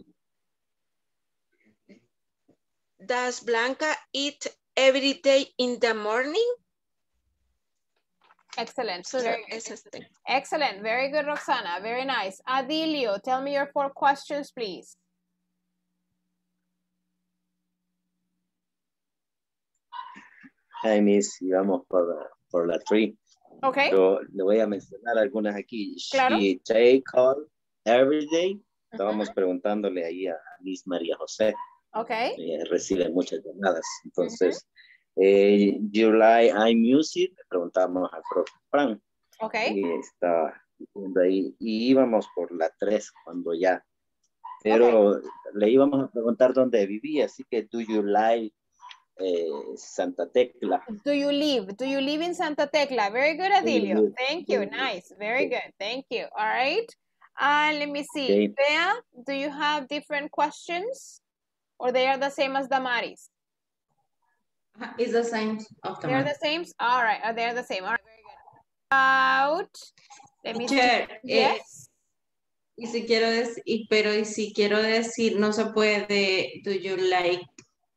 Does Blanca eat every day in the morning? Excellent. So Very good. Excellent. Very good, Roxana. Very nice. Adilio, tell me your 4 questions, please. Hi, Miss, y vamos por la 3. Okay. Pero le voy a mencionar algunas aquí. Claro. She take call every day. Estábamos preguntándole ahí a Miss María José. Okay. Recibe muchas llamadas. Entonces, you like iMusic? Le preguntamos al profe Fran. Okay. Y está diciendo ahí. Y íbamos por la 3 cuando ya. Pero le íbamos a preguntar dónde vivía. Así que, do you like Santa Tecla? Do you live in Santa Tecla? Very good, Adilio. Thank you. Nice. Very good. Thank you. All right. Let me see. Okay. Bea, do you have different questions? Or they are the same as Damaris? It's the same. They're the same? All right. They're the same. All right. Very good. Out. Let me see. Yes. Y si quiero decir, pero y si quiero decir, no se puede, do you like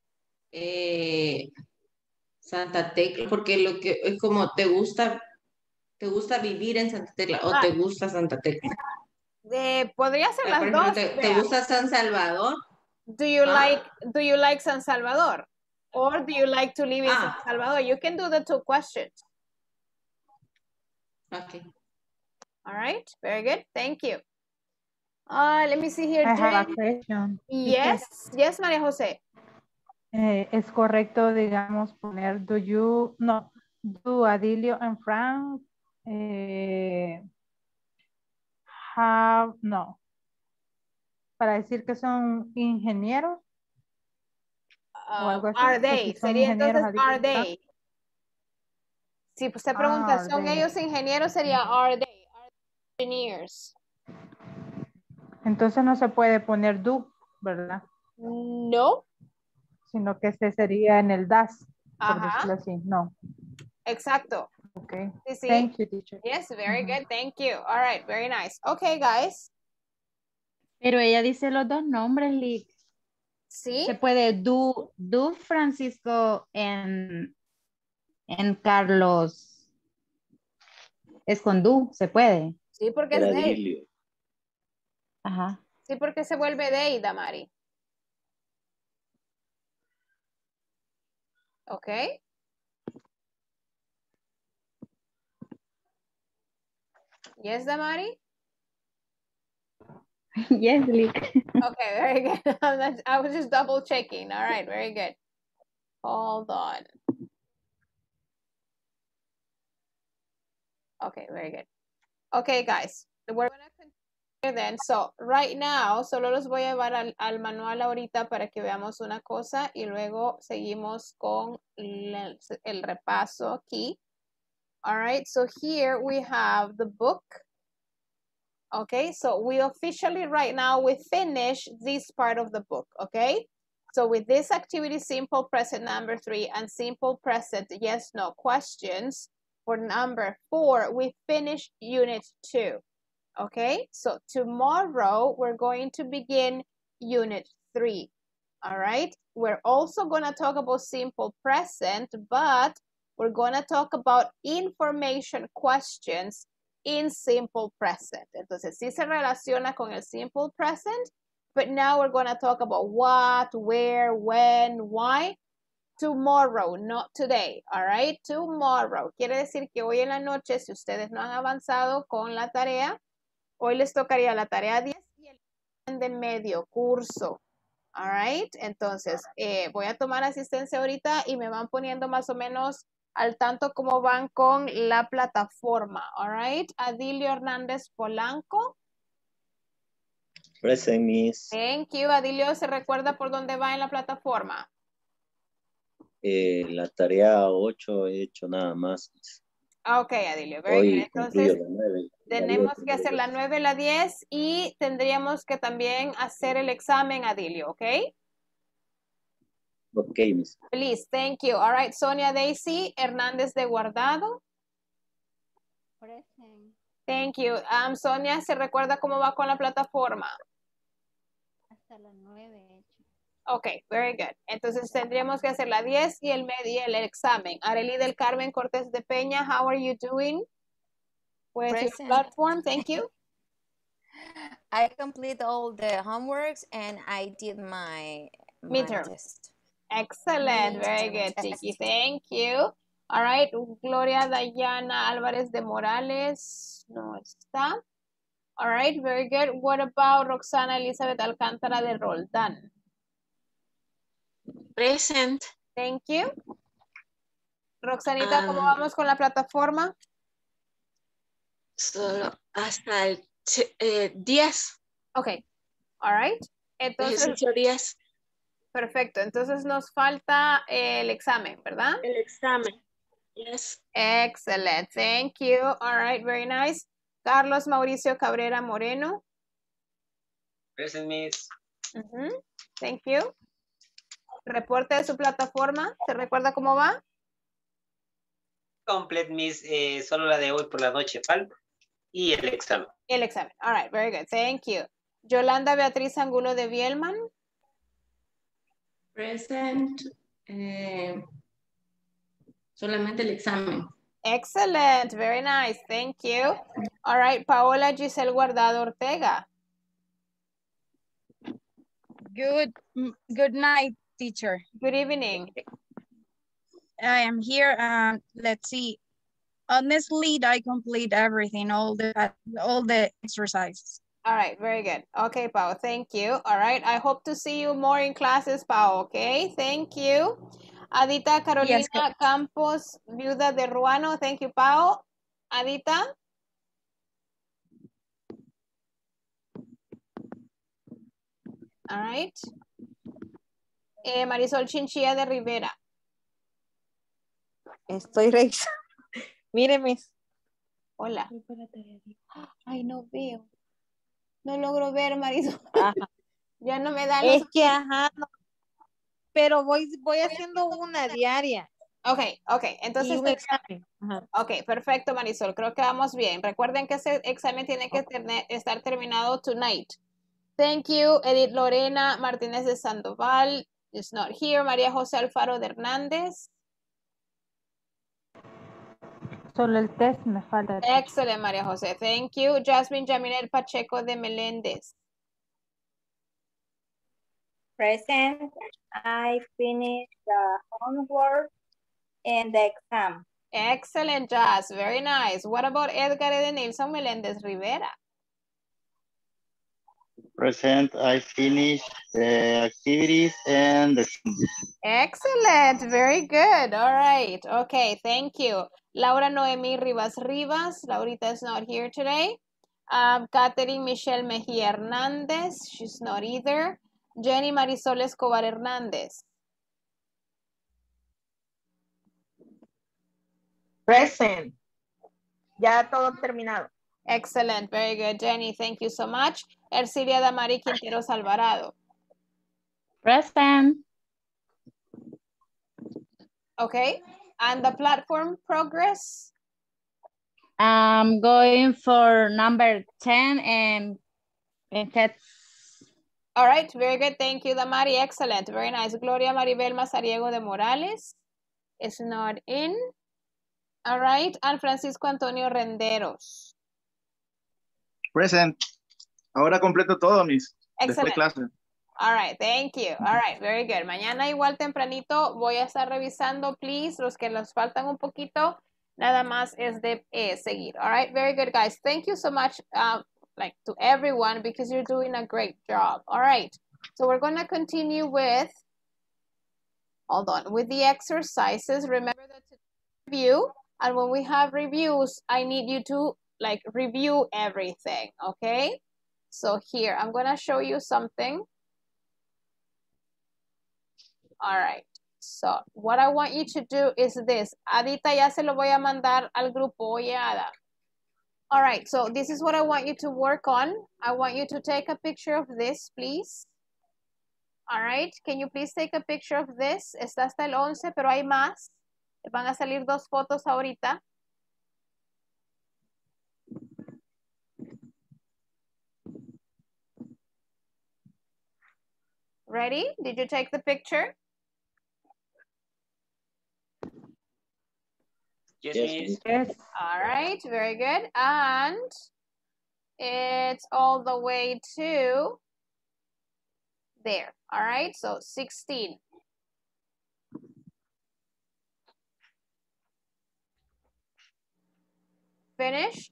Santa Tecla, porque lo que es como te gusta vivir en Santa Tecla o te gusta Santa Tecla. Podría ser las por ejemplo, dos. ¿te gusta San Salvador? Do you like San Salvador? Or do you like to live in San Salvador? You can do the 2 questions. Okay. All right. Very good. Thank you. Let me see here. I have a question. Yes. Yes, María José. Es correcto, digamos, poner do Adilio and Frank para decir que son ingenieros o algo así. Are they? Si son Sería entonces ingenieros, are they. Si usted pregunta, ¿son ellos ingenieros? Sería are they engineers. Entonces no se puede poner do, ¿verdad? No. Sino que ese sería en el das, por Ajá. decirlo así. No. Exacto. Okay. Sí. Thank you, teacher. Yes, very good. Thank you. All right, very nice. Okay, guys. Pero ella dice los 2 nombres, Lick. Sí. Se puede do Francisco en Carlos. Es con do, se puede. Sí, porque es de. Ajá. Sí, porque se vuelve de Damari. Okay. Yes, Damari? Yes, Lick. Okay, very good. I was just double checking. All right, very good. Hold on. Okay, very good. Okay, guys. We're going to continue then. So, right now, solo los voy a llevar al manual ahorita para que veamos una cosa y luego seguimos con el repaso aquí. All right, so here we have the book. Okay, so we officially right now, we finish this part of the book, okay? So with this activity, simple present number 3 and simple present yes, no questions for number 4, we finish unit 2, okay? So tomorrow, we're going to begin unit 3. All right. We're also going to talk about simple present, but we're going to talk about information questions in simple present. Entonces, sí se relaciona con el simple present, but now we're going to talk about what, where, when, why. Tomorrow, not today, all right? Tomorrow. Quiere decir que hoy en la noche, si ustedes no han avanzado con la tarea, hoy les tocaría la tarea 10 y el examen de medio curso. All right, entonces voy a tomar asistencia ahorita y me van poniendo más o menos al tanto cómo van con la plataforma. All right, Adilio Hernández Polanco. Present, Miss. Thank you. Adilio, ¿se recuerda por dónde va en la plataforma? La tarea 8 he hecho nada más. Ok, Adilio, very Hoy good. Entonces, concluyo la 9. tenemos que hacer la 9, la 10 y tendríamos que también hacer el examen, Adilio, ¿ok? Ok, Miss. Please, thank you. All right, Sonia Daisy Hernández de Guardado. Present. Thank you. Sonia, ¿se recuerda cómo va con la plataforma? Hasta las 9 hecho. Ok, very good. Entonces tendríamos que hacer la 10 y el examen. Arely del Carmen Cortés de Peña, how are you doing? With your Present. platform, thank you. I complete all the homeworks and I did my Midterm. test. Excellent, very good, Chiqui. Thank you. All right, Gloria Dayana Álvarez de Morales, no está. All right, very good. What about Roxana Elizabeth Alcántara de Roldán? Present. Thank you. Roxanita, ¿cómo vamos con la plataforma? Solo hasta el 10. Ok, all right. Entonces, Ejercicio 10. perfecto. Entonces nos falta el examen, ¿verdad? El examen. Yes. Excellent. Thank you. All right, very nice. Carlos Mauricio Cabrera Moreno. Present, Miss. Thank you. Reporte de su plataforma. ¿Se recuerda cómo va? Complete, Miss. Solo la de hoy por la noche falta. Y el examen. El examen. All right, very good. Thank you. Yolanda Beatriz Angulo de Bielman. Present. Solamente el examen. Excellent. Very nice. Thank you. All right, Paola Giselle Guardado Ortega. Good night, teacher. Good evening. I am here. Let's see. Honestly, I complete everything, all the exercises. All right, very good. Okay, Pao, thank you. All right, I hope to see you more in classes, Pao, okay? Thank you. Adita Carolina Yes, Campos, viuda de Ruano. Thank you, Pao. Adita. All right. Marisol Chinchilla de Rivera. Estoy revisando. Míreme. Hola. Ay, no veo. No logro ver, Marisol. Ajá. Ya no me da Es que, ajá, no. Pero voy haciendo una diaria. Ok, entonces. Y un examen. Ajá. Ok, perfecto, Marisol. Creo que vamos bien. Recuerden que ese examen tiene que estar terminado tonight. Thank you, Edith Lorena Martínez de Sandoval is not here. María José Alfaro de Hernández. Solo el test me falta. Excellent, María José. Thank you. Jasmine Jaminel Pacheco de Meléndez. Present. I finished the homework and the exam. Excellent, Jazz. Very nice. What about Edgar Edenilson Meléndez Rivera? Present. I finished the activities and the... Excellent. Very good. All right. Okay. Thank you. Laura Noemi Rivas Rivas. Laurita is not here today. Catherine Michelle Mejía Hernández. She's not either. Jenny Marisol Escobar Hernández. Present. Ya todo terminado. Excellent. Very good, Jenny. Thank you so much. Ercilia Damari Quinteros Alvarado. Present. Okay. And the platform progress? I'm going for number 10 and All right, very good. Thank you, Damari. Excellent. Very nice. Gloria Maribel Mazariego de Morales is not in. All right. And Francisco Antonio Renderos. Present. Ahora completo todo, Miss. Después Excellent. clase. All right, thank you. All right, very good. Mañana igual tempranito voy a estar revisando, please, los que nos faltan un poquito. Nada más es de seguir. All right, very good, guys. Thank you so much, like to everyone, because you're doing a great job. All right, so we're going to continue with, hold on, with the exercises. Remember that to review, and when we have reviews, I need you to like review everything, okay? So here, I'm going to show you something. All right, so what I want you to do is this. Adita ya se lo voy a mandar al grupo, oye Ada. All right, so this is what I want you to work on. I want you to take a picture of this, please. All right, can you please take a picture of this? Está hasta el 11, pero hay más. Van a salir 2 fotos ahorita. Ready? Did you take the picture? Yes. All right, very good. And it's all the way to there. All right, so 16. Finished?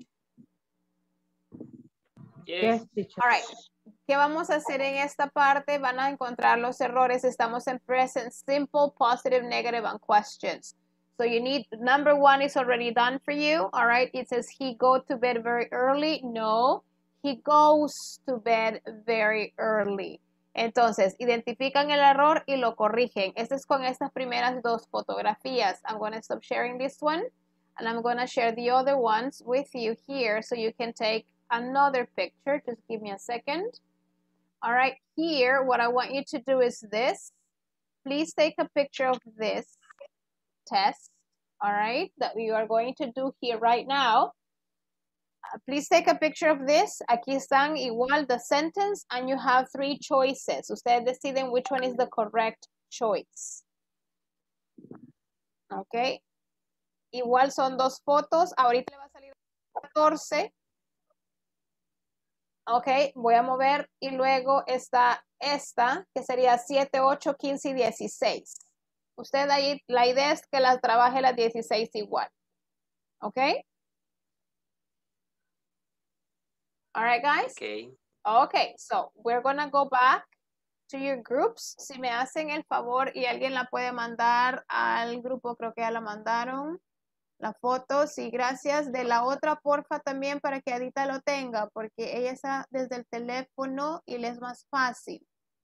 Yes. All right. ¿Qué vamos a hacer en esta parte? Van a encontrar los errores. Estamos en present, simple, positive, negative, and questions. So you need, number 1 is already done for you. All right. It says he go to bed very early. No, he goes to bed very early. Entonces, identifican el error y lo corrigen. Este es con estas primeras 2 fotografías. I'm going to stop sharing this one. And I'm going to share the other ones with you here so you can take another picture. Just give me a second. All right, here, what I want you to do is this. Please take a picture of this test, all right, that we are going to do here right now. Please take a picture of this. Aquí están igual the sentence, and you have 3 choices. Ustedes deciden which one is the correct choice. Okay. Igual son 2 fotos. Ahorita le va a salir 14. Ok, voy a mover y luego está esta, que sería 7, 8, 15 y 16. Usted ahí, la idea es que las trabaje las 16 igual. Ok. All right, guys? Okay. Okay, so we're gonna go back to your groups. Si me hacen el favor y alguien la puede mandar al grupo, creo que ya la mandaron. La foto, sí, gracias. De la otra, porfa, también para que Adita lo tenga, porque ella está desde el teléfono y le es más fácil.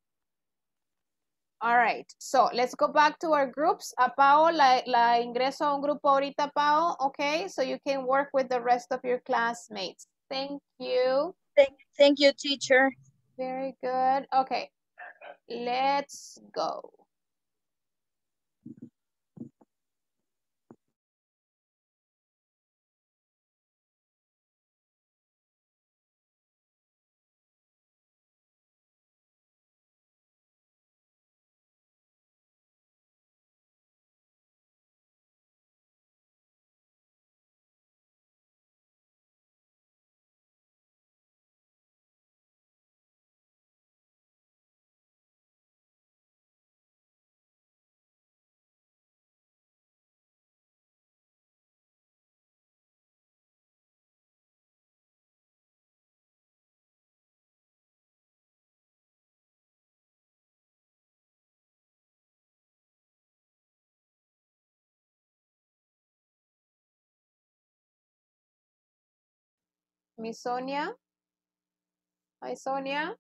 All right, so let's go back to our groups. A Pao la ingreso a un grupo ahorita, Pao, okay? So you can work with the rest of your classmates. Thank you. Thank you, teacher. Very good. Okay, let's go. Miss Sonia. Hi, Sonia.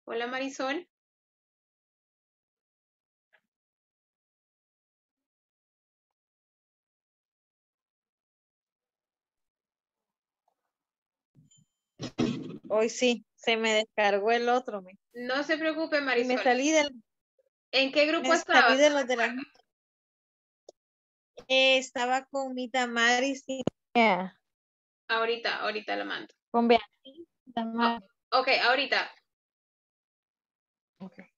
Hola Marisol. Hoy sí, se me descargó el otro. No se preocupe Y Marisol. me salí del... ¿En qué grupo Me salí estabas? de los de las... estaba con mi Tamaris y... Ahorita la mando. Con Beatriz. Tamaris. Ok, ahorita. Okay.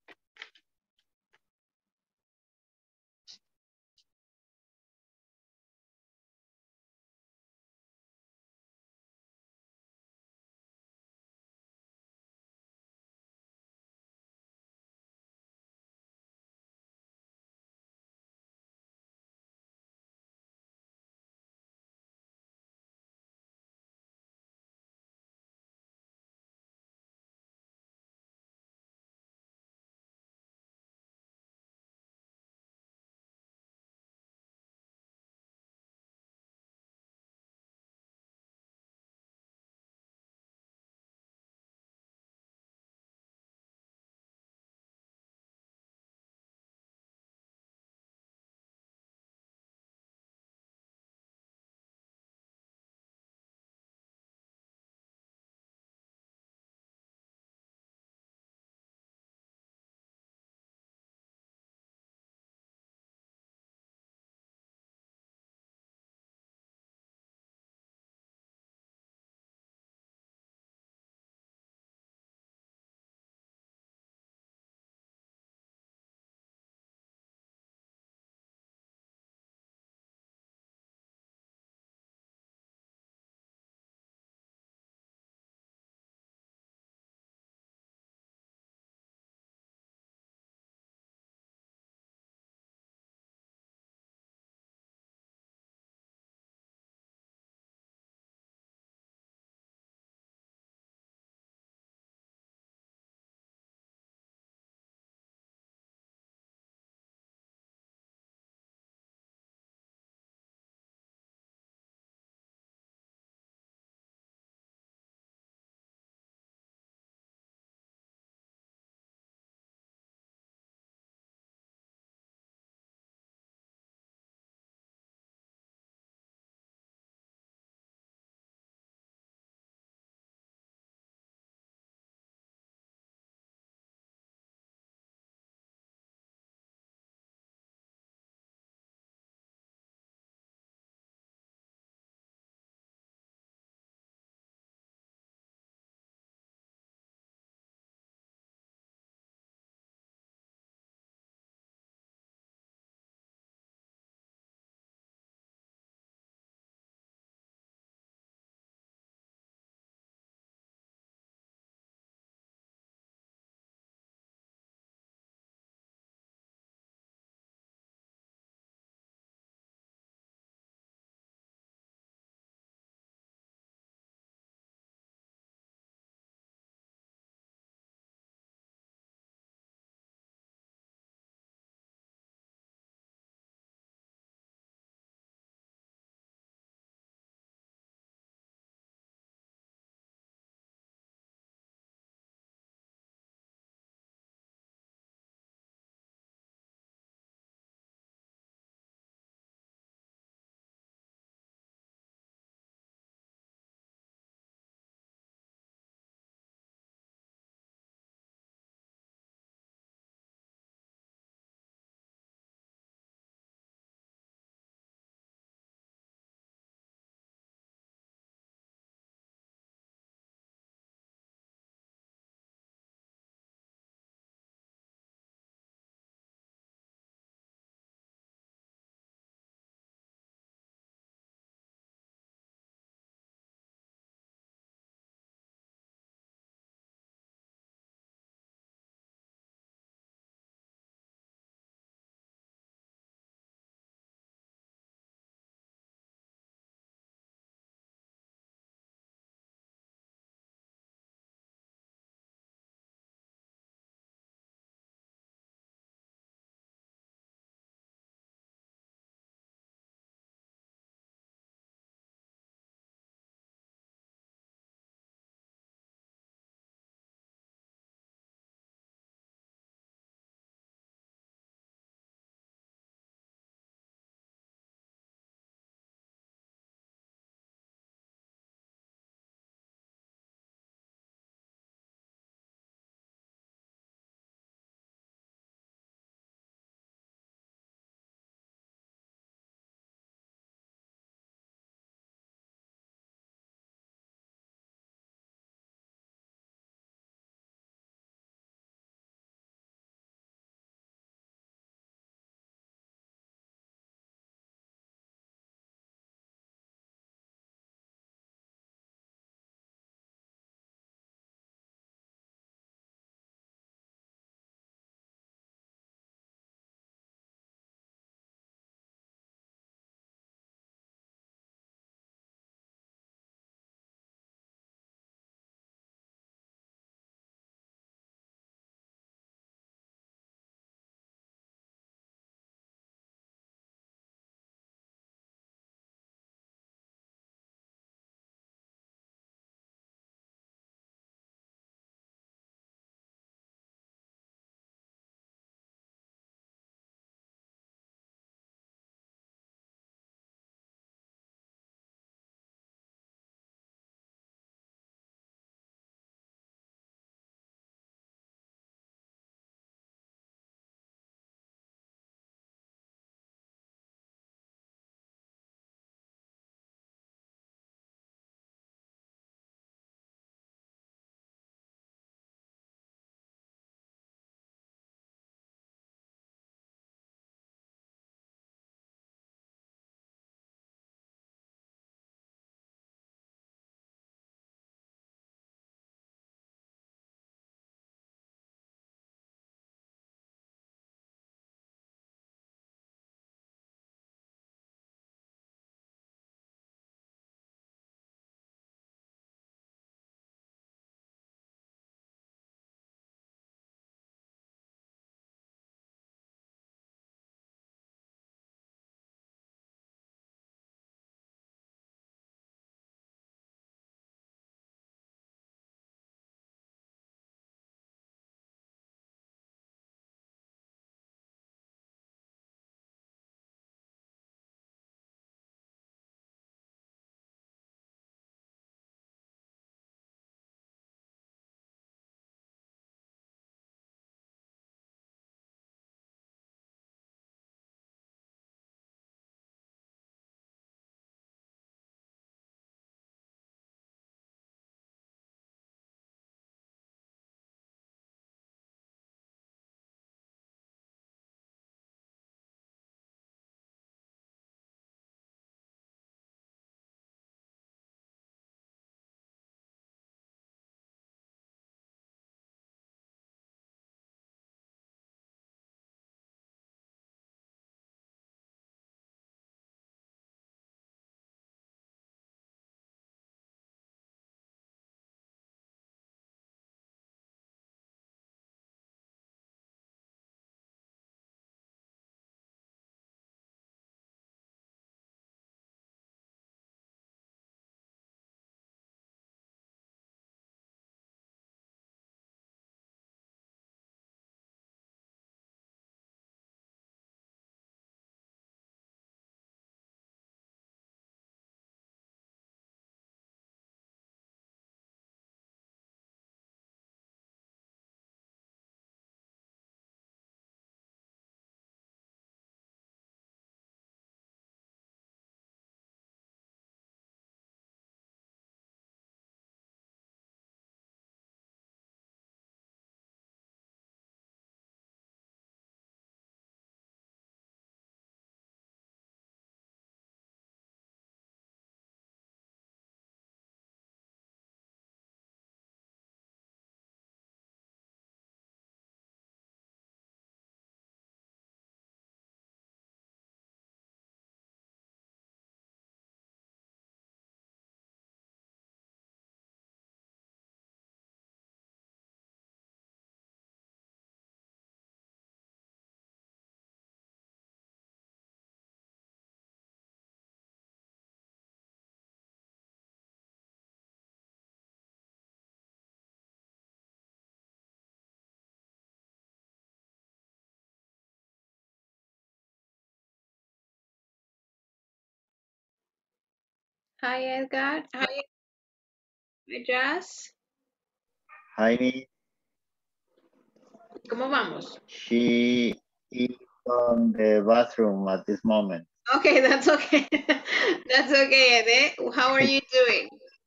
Hi, Edgar. Hi, Jazz. Hi, Miss. ¿Cómo vamos? She is on the bathroom at this moment. Okay, that's okay. That's okay, Ede. How are you doing?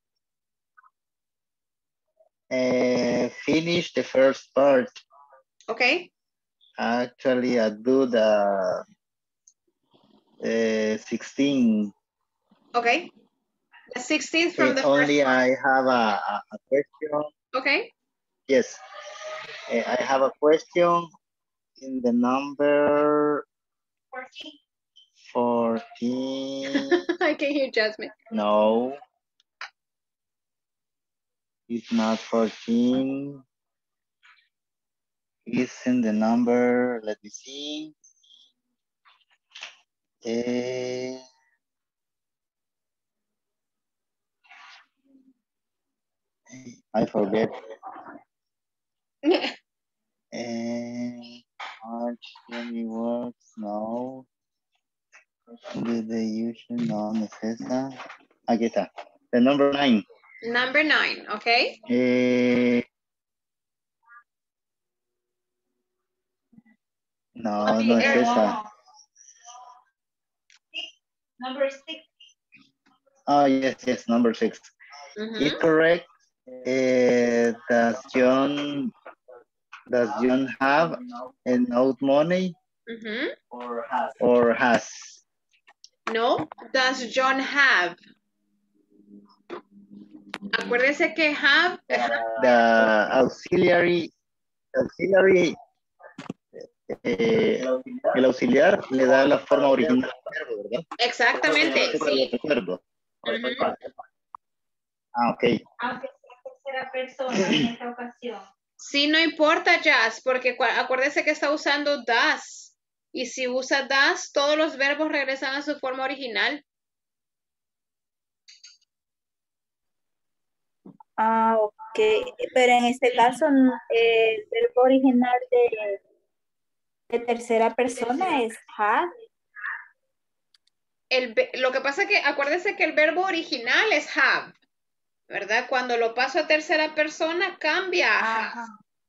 Finish the first part. Okay. Actually, I do the 16. Okay. The 16th from the Only first part. I have a question. Okay. Yes. I have a question in the number 14. I can hear Jasmine. No. It's not 14. It's in the number, let me see. I forget. March 20 works, no. Did they usually no necesa? Aquí está. The number 9. Number 9, okay. No, no es esa. Number 6. Oh, yes, number 6. It's correct. Does John have enough money or has? No, does John have? Acuérdese que have. The auxiliary, el auxiliar le da la forma original al verbo, ¿verdad? Exactamente, sí. Ok. Aunque sea tercera persona en esta ocasión. Sí, no importa, Jazz, porque acuérdese que está usando does. Y si usa does, todos los verbos regresan a su forma original. Ah, ok. Pero en este caso, el verbo original de tercera persona es had. Lo que pasa es que acuérdese que el verbo original es have, ¿verdad? Cuando lo paso a tercera persona, cambia a have.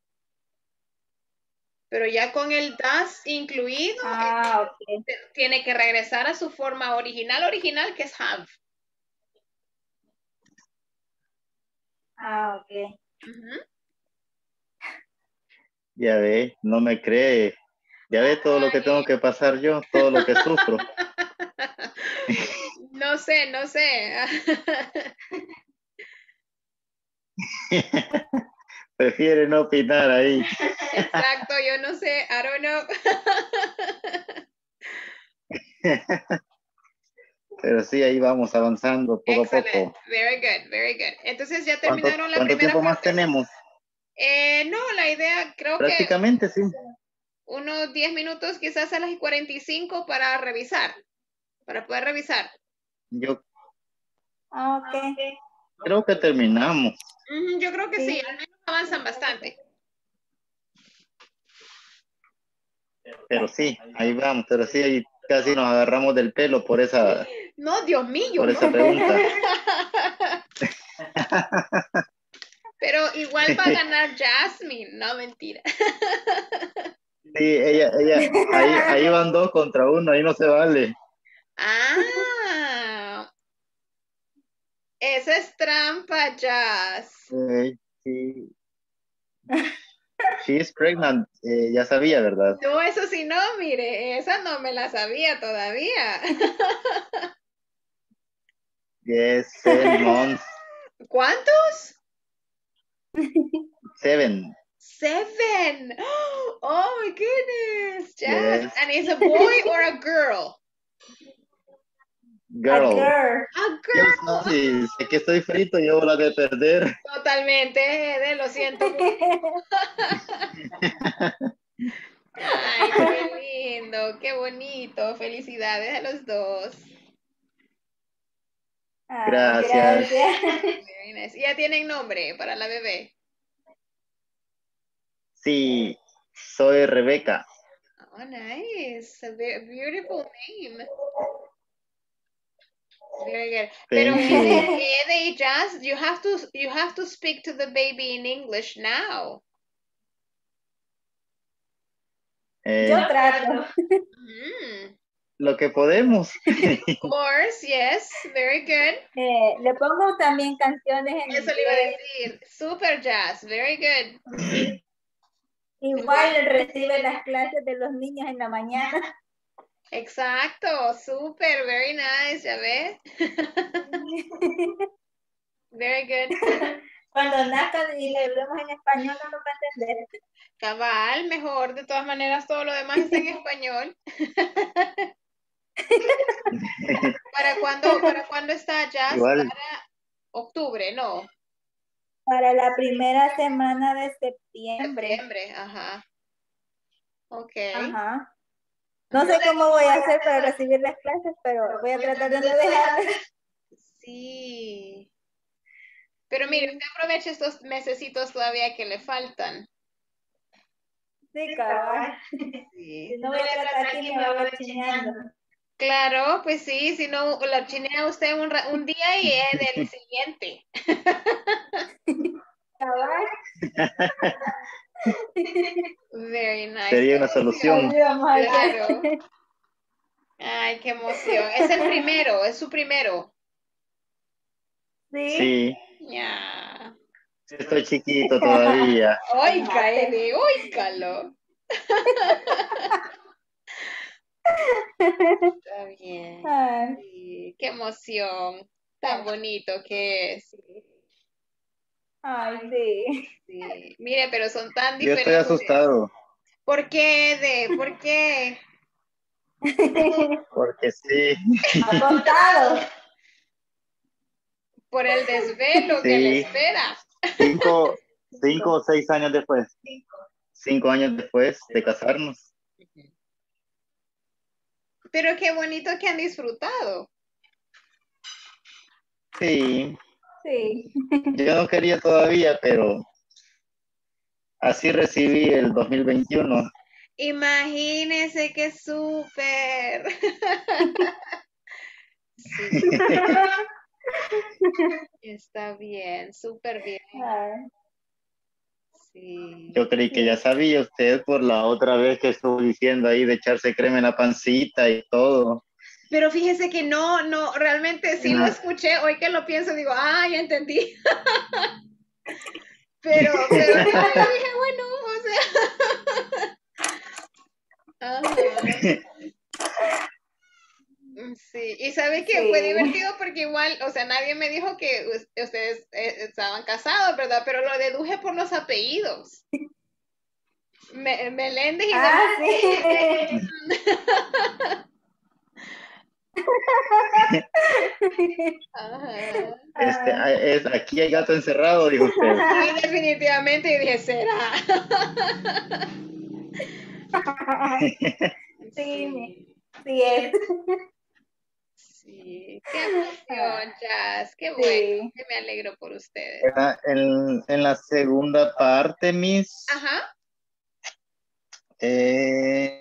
Pero ya con el does incluido, tiene que regresar a su forma original, que es have. Ah, ok. Ya ve, no me cree. Ya ve todo lo que tengo que pasar yo, todo lo que sufro. No sé. Prefiere no opinar ahí. Exacto, yo no sé, I don't know. Pero sí, ahí vamos avanzando poco a poco. Very good, very good. Entonces ya terminaron la ¿Cuánto primera tiempo más parte. tenemos? No, la idea creo Prácticamente, sí. Unos 10 minutos, quizás a las 45 para revisar, para poder revisar. Yo Ok. creo que terminamos. Yo creo que sí, al menos avanzan bastante. Pero sí, ahí vamos, pero sí, ahí casi nos agarramos del pelo por esa. No, Dios mío. Por esa pregunta. Pero igual va a ganar Jasmine, no mentira. Sí, ella, ahí van 2 contra 1, ahí no se vale. Ah, esa es trampa, Jazz. Sí. She is pregnant, ya sabía, ¿verdad? No, eso sí no, mire, esa no me la sabía todavía. Yes, 7 months. ¿Cuántos? 7. 7. Oh my goodness, Jazz. Yes. And is a boy or a girl? Girl. A girl. Yo no, si sé que estoy frito, yo la de perder. Totalmente, lo siento. Ay, qué lindo, qué bonito. Felicidades a los dos. Gracias. Very nice. ¿Ya tienen nombre para la bebé? Sí, soy Rebeca. Oh, nice. A beautiful name. Very good. Pero Thank you. Ede y Jazz, you have to speak to the baby in English now. Yo trato. Lo que podemos. Of course, yes, very good. Le pongo también canciones en Eso le iba a inglés. decir. Super Jazz, very good. Igual recibe las clases de los niños en la mañana. Exacto, super, very nice, ya ves. Very good. Cuando nazca y le hablemos en español no lo va a entender. Cabal, mejor, de todas maneras todo lo demás está en español. ¿Para cuándo está Jazz? Igual. Para octubre, ¿no? Para la primera semana de septiembre. Septiembre, ajá. Ok. Ajá. No sé cómo voy a hacer para recibir las clases, pero voy a tratar de no dejarlas. Sí. Pero mire, usted aproveche estos mesecitos todavía que le faltan. Sí, cabal. Sí. Si no voy a tratar aquí, me va a ver chineando. Claro, pues sí, si no, lo chinea usted un día y es del siguiente. Cabal. Very nice. Sería una solución. Claro. Ay, qué emoción. Es el primero, es su primero. Sí. Ya. Estoy chiquito todavía. Oiga, Ede, oígalo. Está bien. Sí, qué emoción. Tan bonito que es. Ay, sí. Sí. Mire, pero son tan Yo diferentes. estoy asustado. ¿Por qué, Ede? ¿Por qué? Porque sí. Acostado. Por el desvelo que Sí. le espera. 5 o 6 años después. 5 años después de casarnos. Pero qué bonito que han disfrutado. Sí. Sí. Yo no quería todavía, pero así recibí el 2021. Imagínese que súper. Sí. Está bien, súper bien. Sí. Yo creí que ya sabía usted por la otra vez que estuvo diciendo ahí de echarse crema en la pancita y todo. Pero fíjese que no, realmente sí lo escuché. Hoy que lo pienso, digo, ya entendí. pero no, yo dije, bueno, o sea. Ajá. Sí, y sabe que fue divertido porque igual, o sea, nadie me dijo que ustedes estaban casados, ¿verdad? Pero lo deduje por los apellidos. Meléndez y sí. Ajá. Aquí hay gato encerrado, dijo usted. Sí, definitivamente, y dije, ¿será? Sí, sí es. Sí, qué emoción, Jazz, qué bueno, que me alegro por ustedes. En la segunda parte, Miss. Ajá. En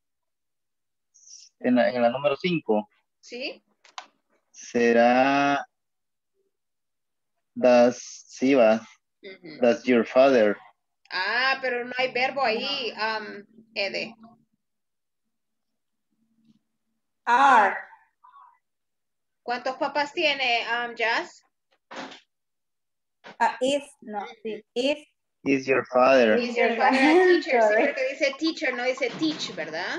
la número 5. Sí. Será Does your father. Ah, pero no hay verbo ahí, Ede. Are. ¿Cuántos papás tiene, Jazz? Is your father. Is your father a teacher? Sí, porque dice teacher, no dice teach, ¿verdad?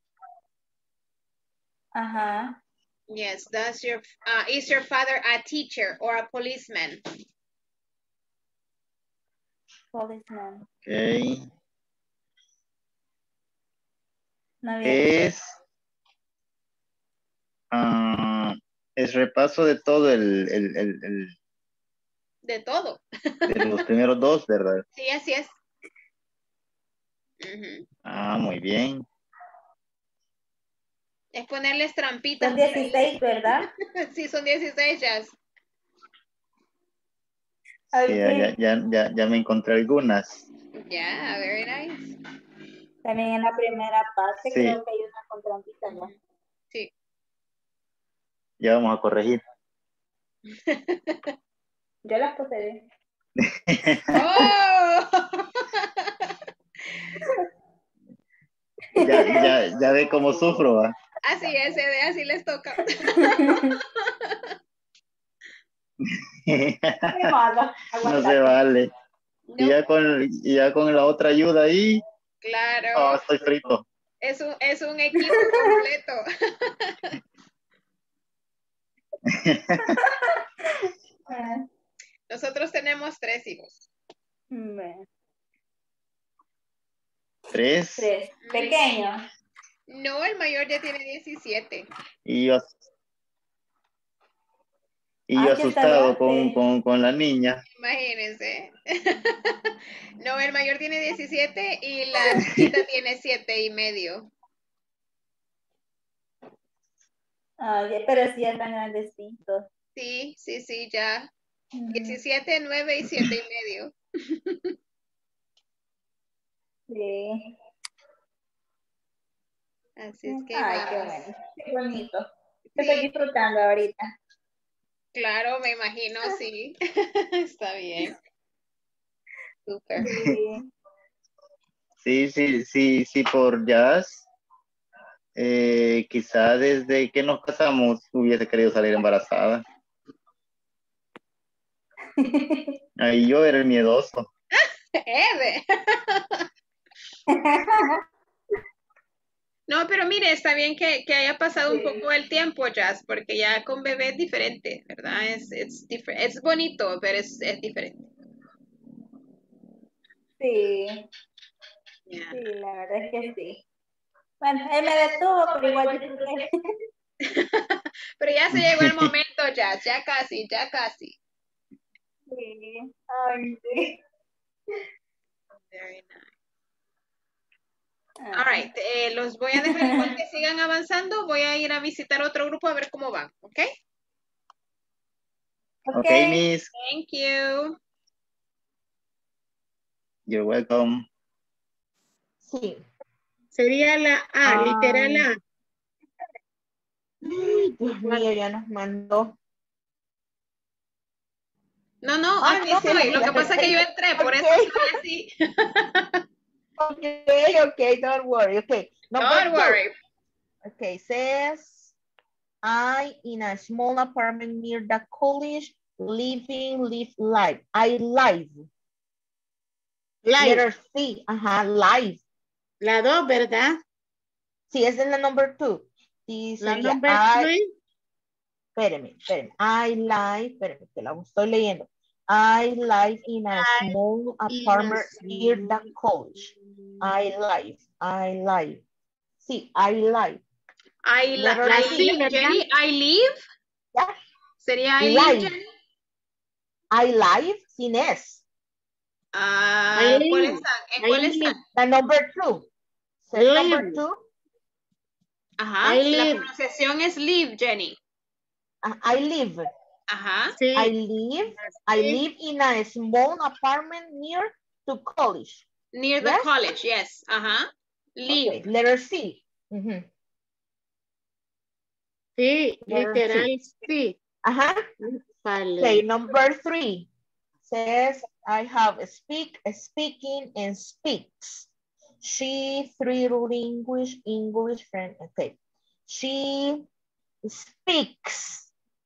Ajá. Yes, is your father a teacher or a policeman? Policeman. Okay. No es repaso de todo De todo. de los primeros 2, ¿verdad? Sí, así es. Muy bien. Es ponerles trampitas. Son 16, ¿verdad? Sí, son 16, Jazz. Sí, ya me encontré algunas. Yeah, very nice. También en la primera parte Sí. creo que hay una con trampitas, ¿no? Sí. Ya vamos a corregir. Yo las puse bien. ¡Oh! Ya ve cómo sufro, ¿va? Así es, así les toca. No se vale. No. Y ya con la otra ayuda ahí, Claro. estoy frito. Es un equipo completo. Nosotros tenemos 3 hijos. 3. Pequeños. No, el mayor ya tiene 17. Y yo ya asustado está grande. con la niña. Imagínense. No, el mayor tiene 17 y la chiquita tiene 7 y medio. Pero sí ya están grandecitos. Sí, ya. 17, 9 y 7 y medio. Sí. Así es que Ay, vamos. qué bueno. Qué bonito. Estoy disfrutando ahorita. Claro, me imagino, sí. Está bien. Súper. Sí, por jazz. Quizá desde que nos casamos hubiese querido salir embarazada. Ahí yo era el miedoso. No, pero mire, está bien que haya pasado un poco el tiempo, Jazz, porque ya con bebé es diferente, ¿verdad? Es bonito, pero es diferente. Sí. Yeah. Sí, la verdad es que sí. Bueno, él me detuvo, pero igual disfruté. Pero ya se llegó el momento, Jazz, ya casi. Sí. Ay, sí. Very nice. All right, los voy a dejar igual que sigan avanzando. Voy a ir a visitar otro grupo a ver cómo van, ¿ok? Ok, Miss. Thank you. You're welcome. Sí. Sería la A, literal A. Dios mío, ya nos mandó. No, aquí estoy. Lo que pasa es que yo entré, por eso soy así. Okay, don't worry. Okay, don't worry. Okay, says, I in a small apartment near the college, live life. I live. Letter C, live. La 2, ¿verdad? Sí, esa es la number 2. Y la sería number 3. Espérame. I live, espérame, que la estoy leyendo. I live in a small apartment near the college. I live. Sí, I live. Jenny, I live. Yeah. Sería I live, Jenny. I live sin S. ¿Cuál está? La number 2. Number 2. Ajá. La pronunciación es live, Jenny. I live. Ajá. Sí. I live in a small apartment near to college. Near the college, yes. Ajá. Live. Okay. Letter C. Sí, literal sí. Ajá. Vale. Okay, number 3 says I have speaking and speaks. She 3 English friend. Okay. She speaks.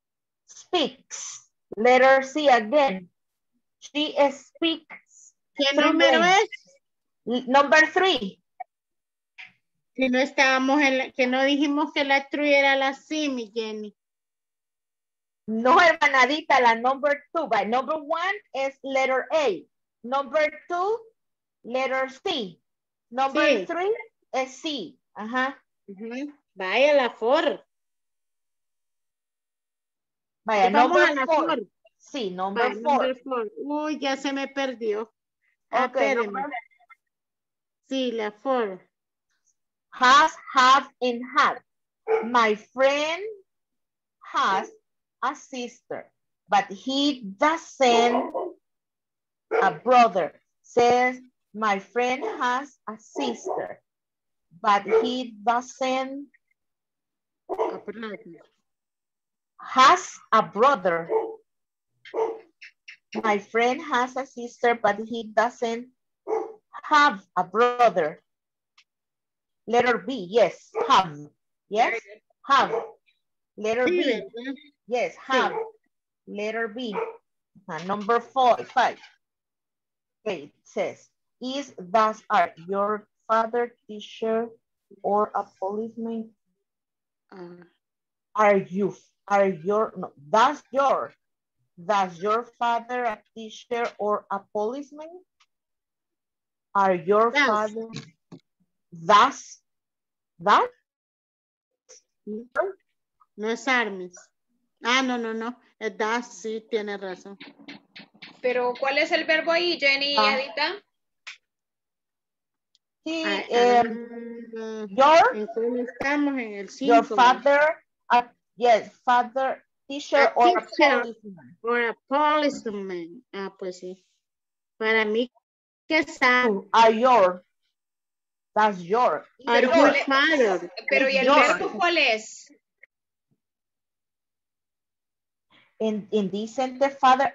Letter C again. She speaks. ¿Qué número es? Number 3. Si no estábamos que no dijimos que la true era la C, mi Jenny. No, hermanadita, la number 2. But number 1 es letter A. Number 2, letter C. Number 3 es C. Ajá. Vaya, la 4. Vaya, vamos a la 4. Sí, number 4. Uy, ya se me perdió. Okay, sí, la 4. Has, have, and had. My friend has a sister, but he doesn't. A brother says, my friend has a sister, but he doesn't. has a brother. My friend has a sister, but he doesn't have a brother. Letter B, yes, have. Yes, have. Letter B, yes, have. Letter B. Number 5. Okay, it says, are your father teacher or a policeman? Does your father a teacher or a policeman? Are your father, that? No es Armis. Ah, no. Das, sí, tiene razón. Pero, ¿cuál es el verbo ahí, Jenny y Edita? Sí, estamos en el 5. Your father, yes, father, teacher, or a policeman. Or a policeman. Ah, pues sí. Para mí, ¿qué sabe? That's your. Are your father. Pero, ¿y el verbo cuál es? Indecent father.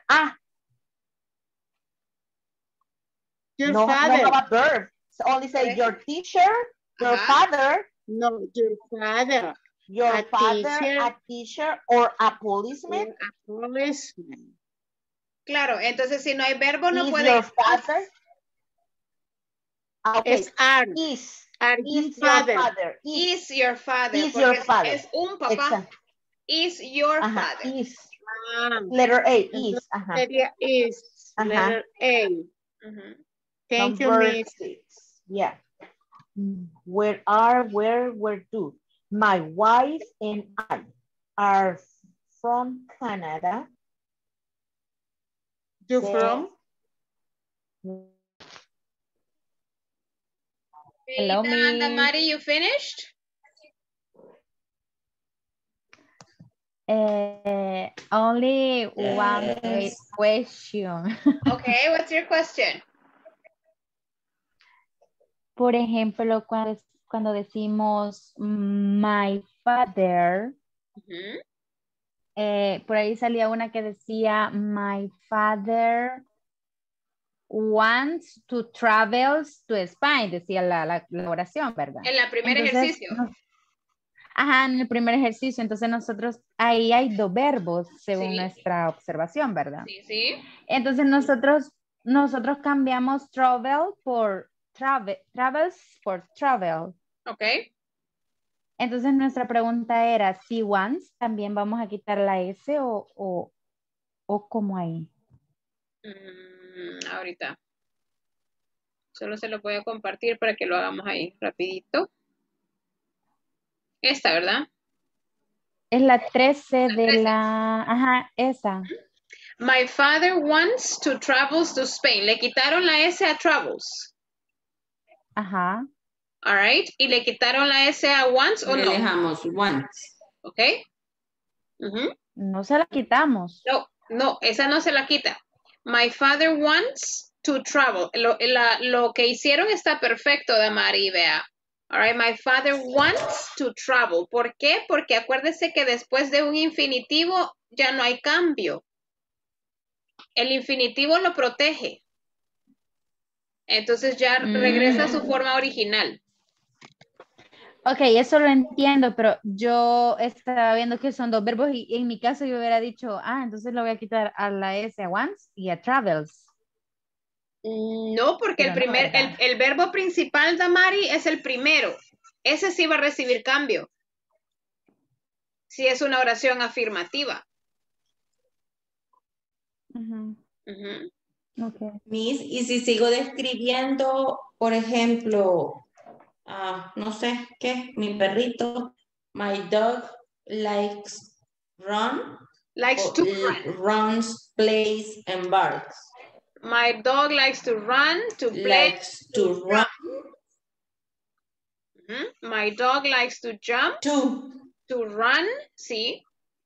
Your no father. No have a verb. So only say your teacher, your father. No, your father. Your father, a teacher, or a policeman. A policeman. Claro, entonces si no hay verbo no puede. Your father. Okay. Es are. Are is father. Your father. Is your father. Is your father. Es un papá. Exacto. Is your father. Is. Letter A, is. Sería is. Letter A. Thank you, Miss. 6. Yeah. Where do? My wife and I are from Canada. You from? Hello, Miss. Mari, you finished? Only one question. Okay, what's your question? Por ejemplo, cuando decimos my father, por ahí salía una que decía my father wants to travel to Spain, decía la oración, ¿verdad? En el primer ejercicio. En el primer ejercicio. Entonces nosotros, ahí hay 2 verbos según nuestra observación, ¿verdad? Sí. Entonces nosotros cambiamos travel por travels por travel. Ok. Entonces nuestra pregunta era, si wants, ¿también vamos a quitar la S o cómo ahí? Ahorita. Solo se lo voy a compartir para que lo hagamos ahí rapidito. Esta, ¿verdad? Es la 13 de la... esa. My father wants to travel to Spain. Le quitaron la S a travels. All right. ¿Y le quitaron la S a wants o no? Le dejamos wants. Ok. No se la quitamos. No, esa no se la quita. My father wants to travel. Lo que hicieron está perfecto, Damari, vea. All right, my father wants to travel. ¿Por qué? Porque acuérdese que después de un infinitivo ya no hay cambio. El infinitivo lo protege. Entonces ya regresa a su forma original. Ok, eso lo entiendo, pero yo estaba viendo que son 2 verbos y en mi caso yo hubiera dicho, entonces lo voy a quitar a la S a wants y a travels. No, porque el verbo principal, Damari, es el primero. Ese sí va a recibir cambio. Si es una oración afirmativa. Okay. Miss, y si sigo describiendo, por ejemplo, no sé qué, mi perrito, my dog likes run. Likes to run. Runs, plays, and barks. My dog likes to run, to play. Likes to run. My dog likes to jump. To run, sí.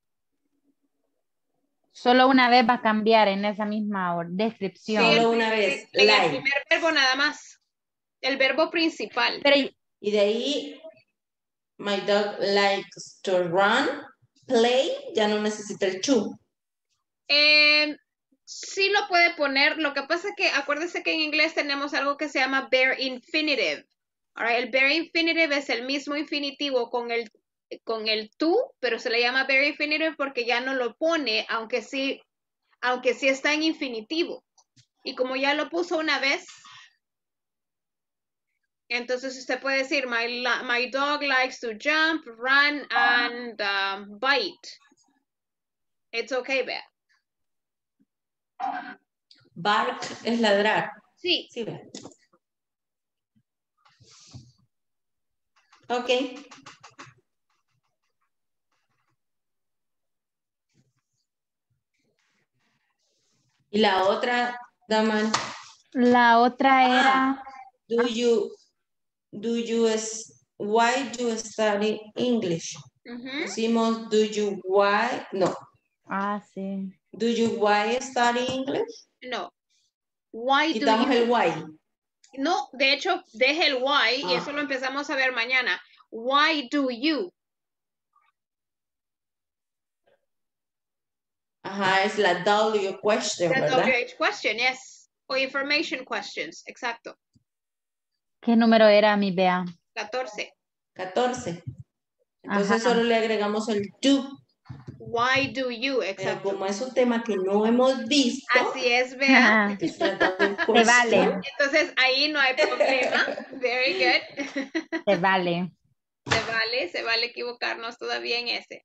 Solo una vez va a cambiar en esa misma descripción. Solo una vez. En el primer verbo nada más. El verbo principal. Y de ahí, my dog likes to run. play ya no necesita el to. Sí lo puede poner. Lo que pasa es que acuérdese que en inglés tenemos algo que se llama bare infinitive. Alright, el bare infinitive es el mismo infinitivo con el to, pero se le llama bare infinitive porque ya no lo pone, aunque sí está en infinitivo. Y como ya lo puso una vez, entonces usted puede decir, my dog likes to jump, run, and bite. It's okay, Bea. Bark es ladrar. Sí. Sí, Bea. Ok. Y la otra, Daman. La otra era... Why do you study English? Decimos, do you why? No. Ah, sí. Do you why study English? No. Why Quitamos do you? el why. No, de hecho, deje el why y eso lo empezamos a ver mañana. Why do you? Ajá, es la W question, The ¿verdad? WH question, yes. O information questions, exacto. ¿Qué número era mi Bea? 14. 14. Entonces Ajá. solo le agregamos el do. Why do you? Pero Exacto. como es un tema que no hemos visto. Así es, Bea. Te vale. Entonces ahí no hay problema. Very good. Te vale. Se vale equivocarnos todavía en ese.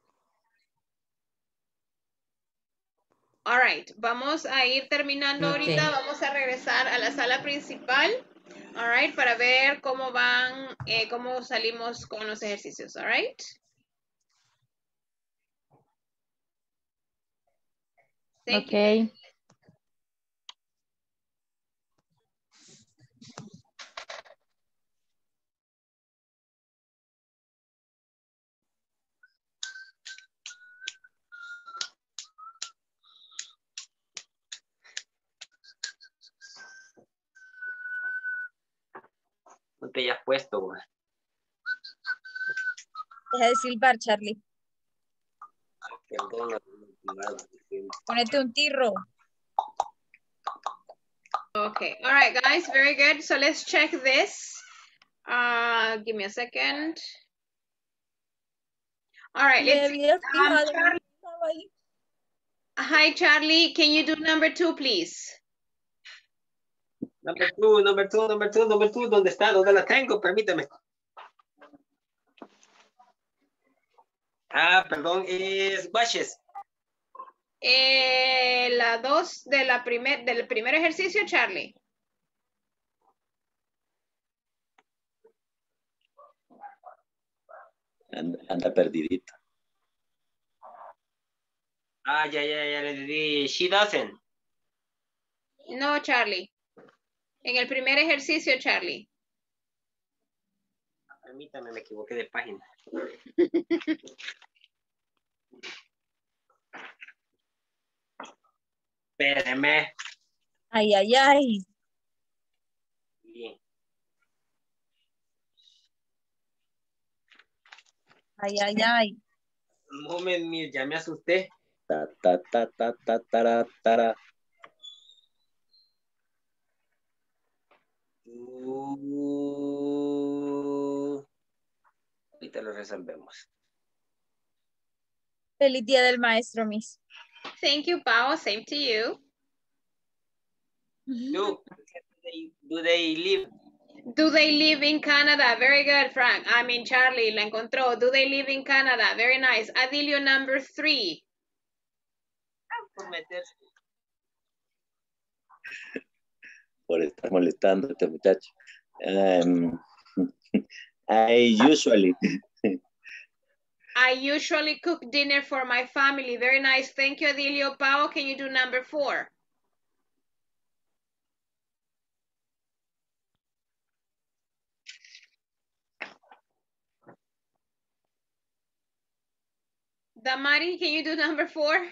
All right, vamos a ir terminando ahorita. Vamos a regresar a la sala principal. All right, para ver cómo van, cómo salimos con los ejercicios. All right. Thank you. No te hayas puesto, güey. Deja de silbar, Charlie. Perdona. Ponete un tirro. Okay, all right, guys, very good. So let's check this. Give me a second. All right, let's see. Charlie. Hi, Charlie. Can you do number 2, please? Number two. ¿Dónde está? ¿Dónde la tengo? Permítame. Ah, perdón, es Baches. La 2 del primer ejercicio, Charlie. Anda perdidito. Ah, ya le di. She doesn't. No, Charlie. En el primer ejercicio, Charlie. Permítame, me equivoqué de página. Espéreme. Ay, ay, ay. Bien. Ay, ay, ay. Un momento, ya me asusté. Ahorita lo resolvemos. Feliz día del maestro, Miss. Thank you, Pao. Same to you. Do they live? Do they live in Canada? Very good, Frank. I mean, Charlie, la encontró. Do they live in Canada? Very nice. Adilio, number 3. Por estar molestando a este muchacho. I usually cook dinner for my family. Very nice. Thank you, Adilio. Pao, can you do number 4? Damari, can you do number 4?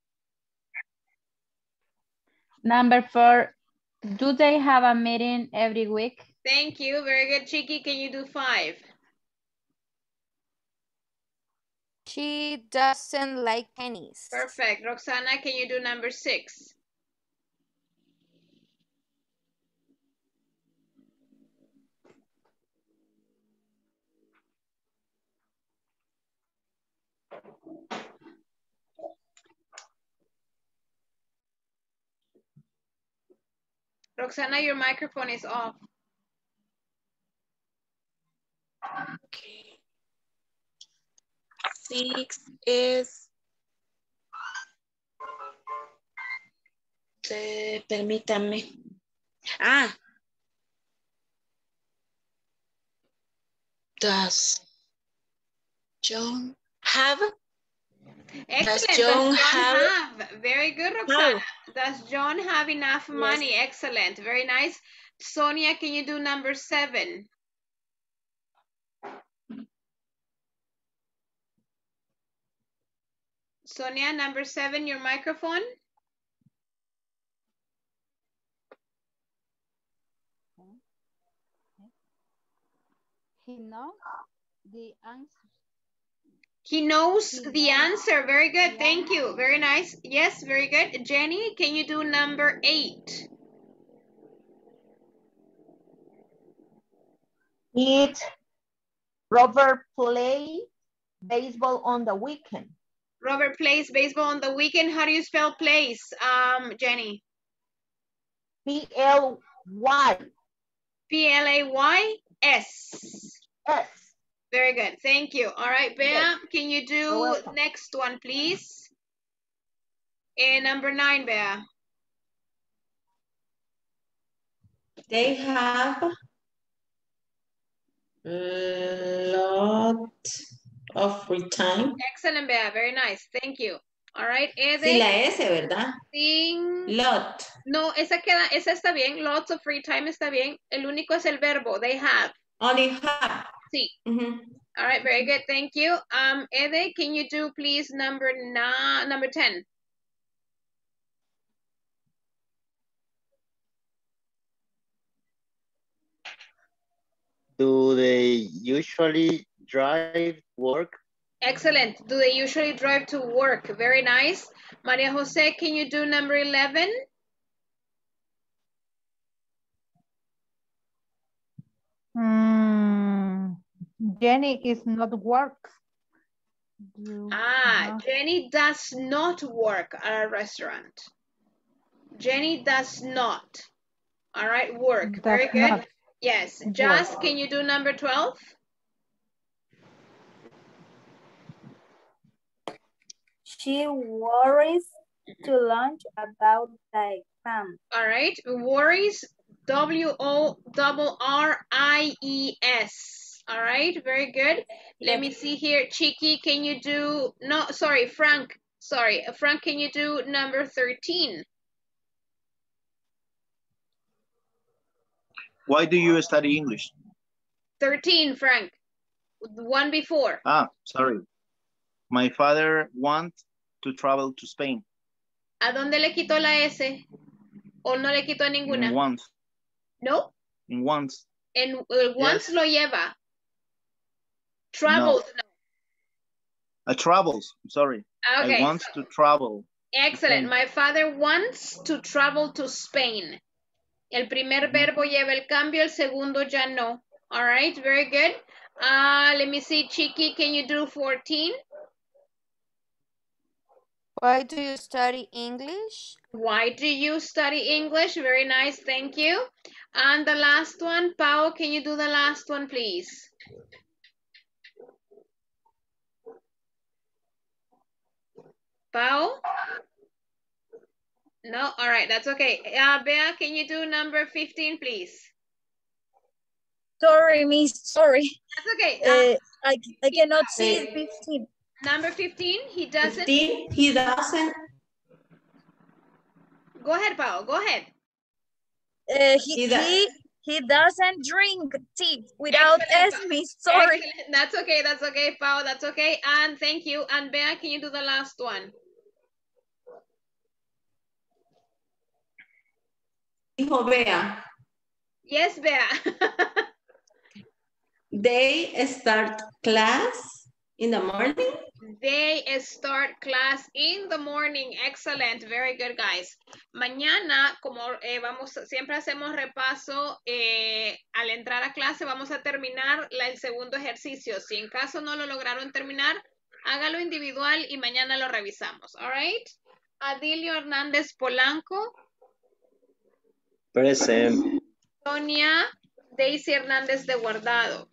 Number 4, do they have a meeting every week? Thank you. Very good. Chiki, can you do 5? She doesn't like pennies. Perfect. Roxana, can you do number 6? Roxana, your microphone is off. Okay. 6 is... permítame. Does John have? Excellent. Does John have? Very good, Roxana. Does John have enough Yes. money? Excellent. Very nice. Sonia, can you do number 7? Sonia, number 7, your microphone. He knows the answer. He knows the answer. Very good. Thank you. Very nice. Yes, very good. Jenny, can you do number 8? Did Robert play baseball on the weekend? Robert plays baseball on the weekend. How do you spell plays, Jenny? P-L-Y. P-L-A-Y-S. S. Very good. Thank you. All right, Bea, Yes. can you do next one, please? Number 9, Bea. They have lot of free time. Excellent, Bea. Very nice. Thank you. All right, Ede. Sí, la S, ¿verdad? Sin... Lot. No, esa está bien. Lots of free time está bien. El único es el verbo. They have. Only have. Sí. All right, very good. Thank you. Ede, can you do please number 10? Do they usually drive work? Excellent. Do they usually drive to work? Very nice. Maria Jose, can you do number 11? Jenny is not work. Jenny does not work at a restaurant. Jenny does not. All right, work. Very good. Not. Yes. Just, can you do number 12? She worries to lunch about the exam. All right. Worries, W-O-R-R-I-E-S. All right. Very good. Let me see here. Chiqui, can you do... No, sorry, Frank. Sorry. Frank, can you do number 13? Why do you study English? 13, Frank. The one before. Sorry. My father wants to travel to Spain. ¿A dónde le quitó la S? ¿O no le quitó ninguna? In once. No. In once. En once lo lleva. Travels. No. Travels. I'm sorry. Okay. I want to travel. Excellent. My father wants to travel to Spain. El primer verbo lleva el cambio, el segundo ya no. All right, very good. Let me see, Chiqui, can you do 14? Why do you study English? Why do you study English? Very nice, thank you. And the last one, Pao, can you do the last one, please? Pao? No, all right, that's okay. Bea, can you do number 15, please? Sorry, miss, sorry. That's okay. I cannot see 15. Number 15, he doesn't. 15, he doesn't. Go ahead, Pao, go ahead. He doesn't drink tea without me. Sorry. Excellent. That's okay, Pao, that's okay. And thank you. And Bea, can you do the last one? Dijo Bea. Yes, Bea. They start class In the morning? They start class in the morning. Excellent. Very good, guys. Mañana, como siempre hacemos repaso al entrar a clase, vamos a terminar el segundo ejercicio. Si en caso no lo lograron terminar, hágalo individual y mañana lo revisamos. All right. Adilio Hernández Polanco. Present. Sonia Daisy Hernández de Guardado.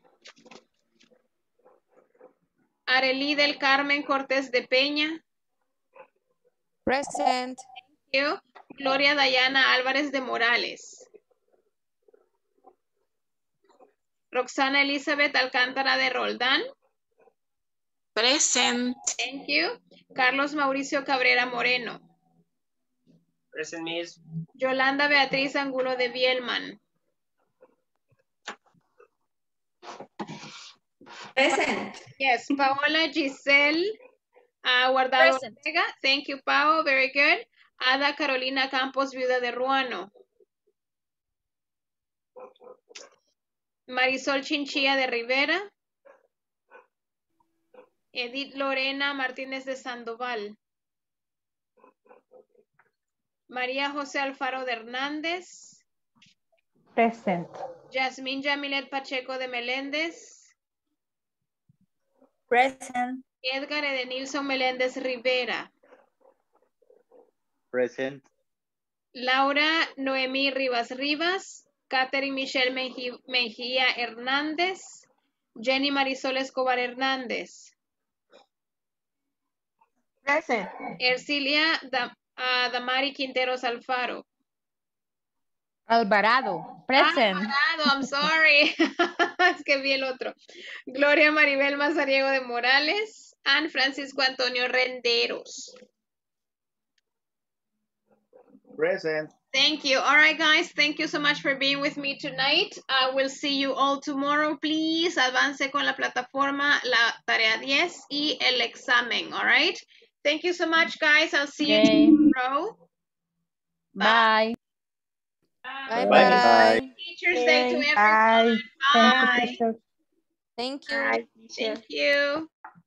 Arely del Carmen Cortés de Peña. Present. Thank you. Gloria Dayana Álvarez de Morales. Roxana Elizabeth Alcántara de Roldán. Present. Thank you. Carlos Mauricio Cabrera Moreno. Present, Miss. Yolanda Beatriz Angulo de Bielman. Present. Yes, Paola Giselle Guardado Present. Ortega. Thank you, Pao. Very good. Ada Carolina Campos, viuda de Ruano. Marisol Chinchilla de Rivera. Edith Lorena Martínez de Sandoval. María José Alfaro de Hernández. Present. Yasmín Yamilet Pacheco de Meléndez. Present. Edgar Edenilson Meléndez Rivera. Present. Laura Noemí Rivas Rivas. Catherine Michelle Mejía Hernández. Jenny Marisol Escobar Hernández. Present. Ercilia Damari Quinteros Alfaro. Alvarado. Present. Alvarado, I'm sorry. Es que vi el otro. Gloria Maribel Mazariego de Morales. And Francisco Antonio Renderos. Present. Thank you. All right, guys. Thank you so much for being with me tonight. I will see you all tomorrow. Please avance con la plataforma, la tarea 10 y el examen. All right. Thank you so much, guys. I'll see you tomorrow. Bye. Bye. Bye. Teacher's Day to Bye. everyone. Bye. Thank you, teacher. Thank you. Bye, teacher. Thank you.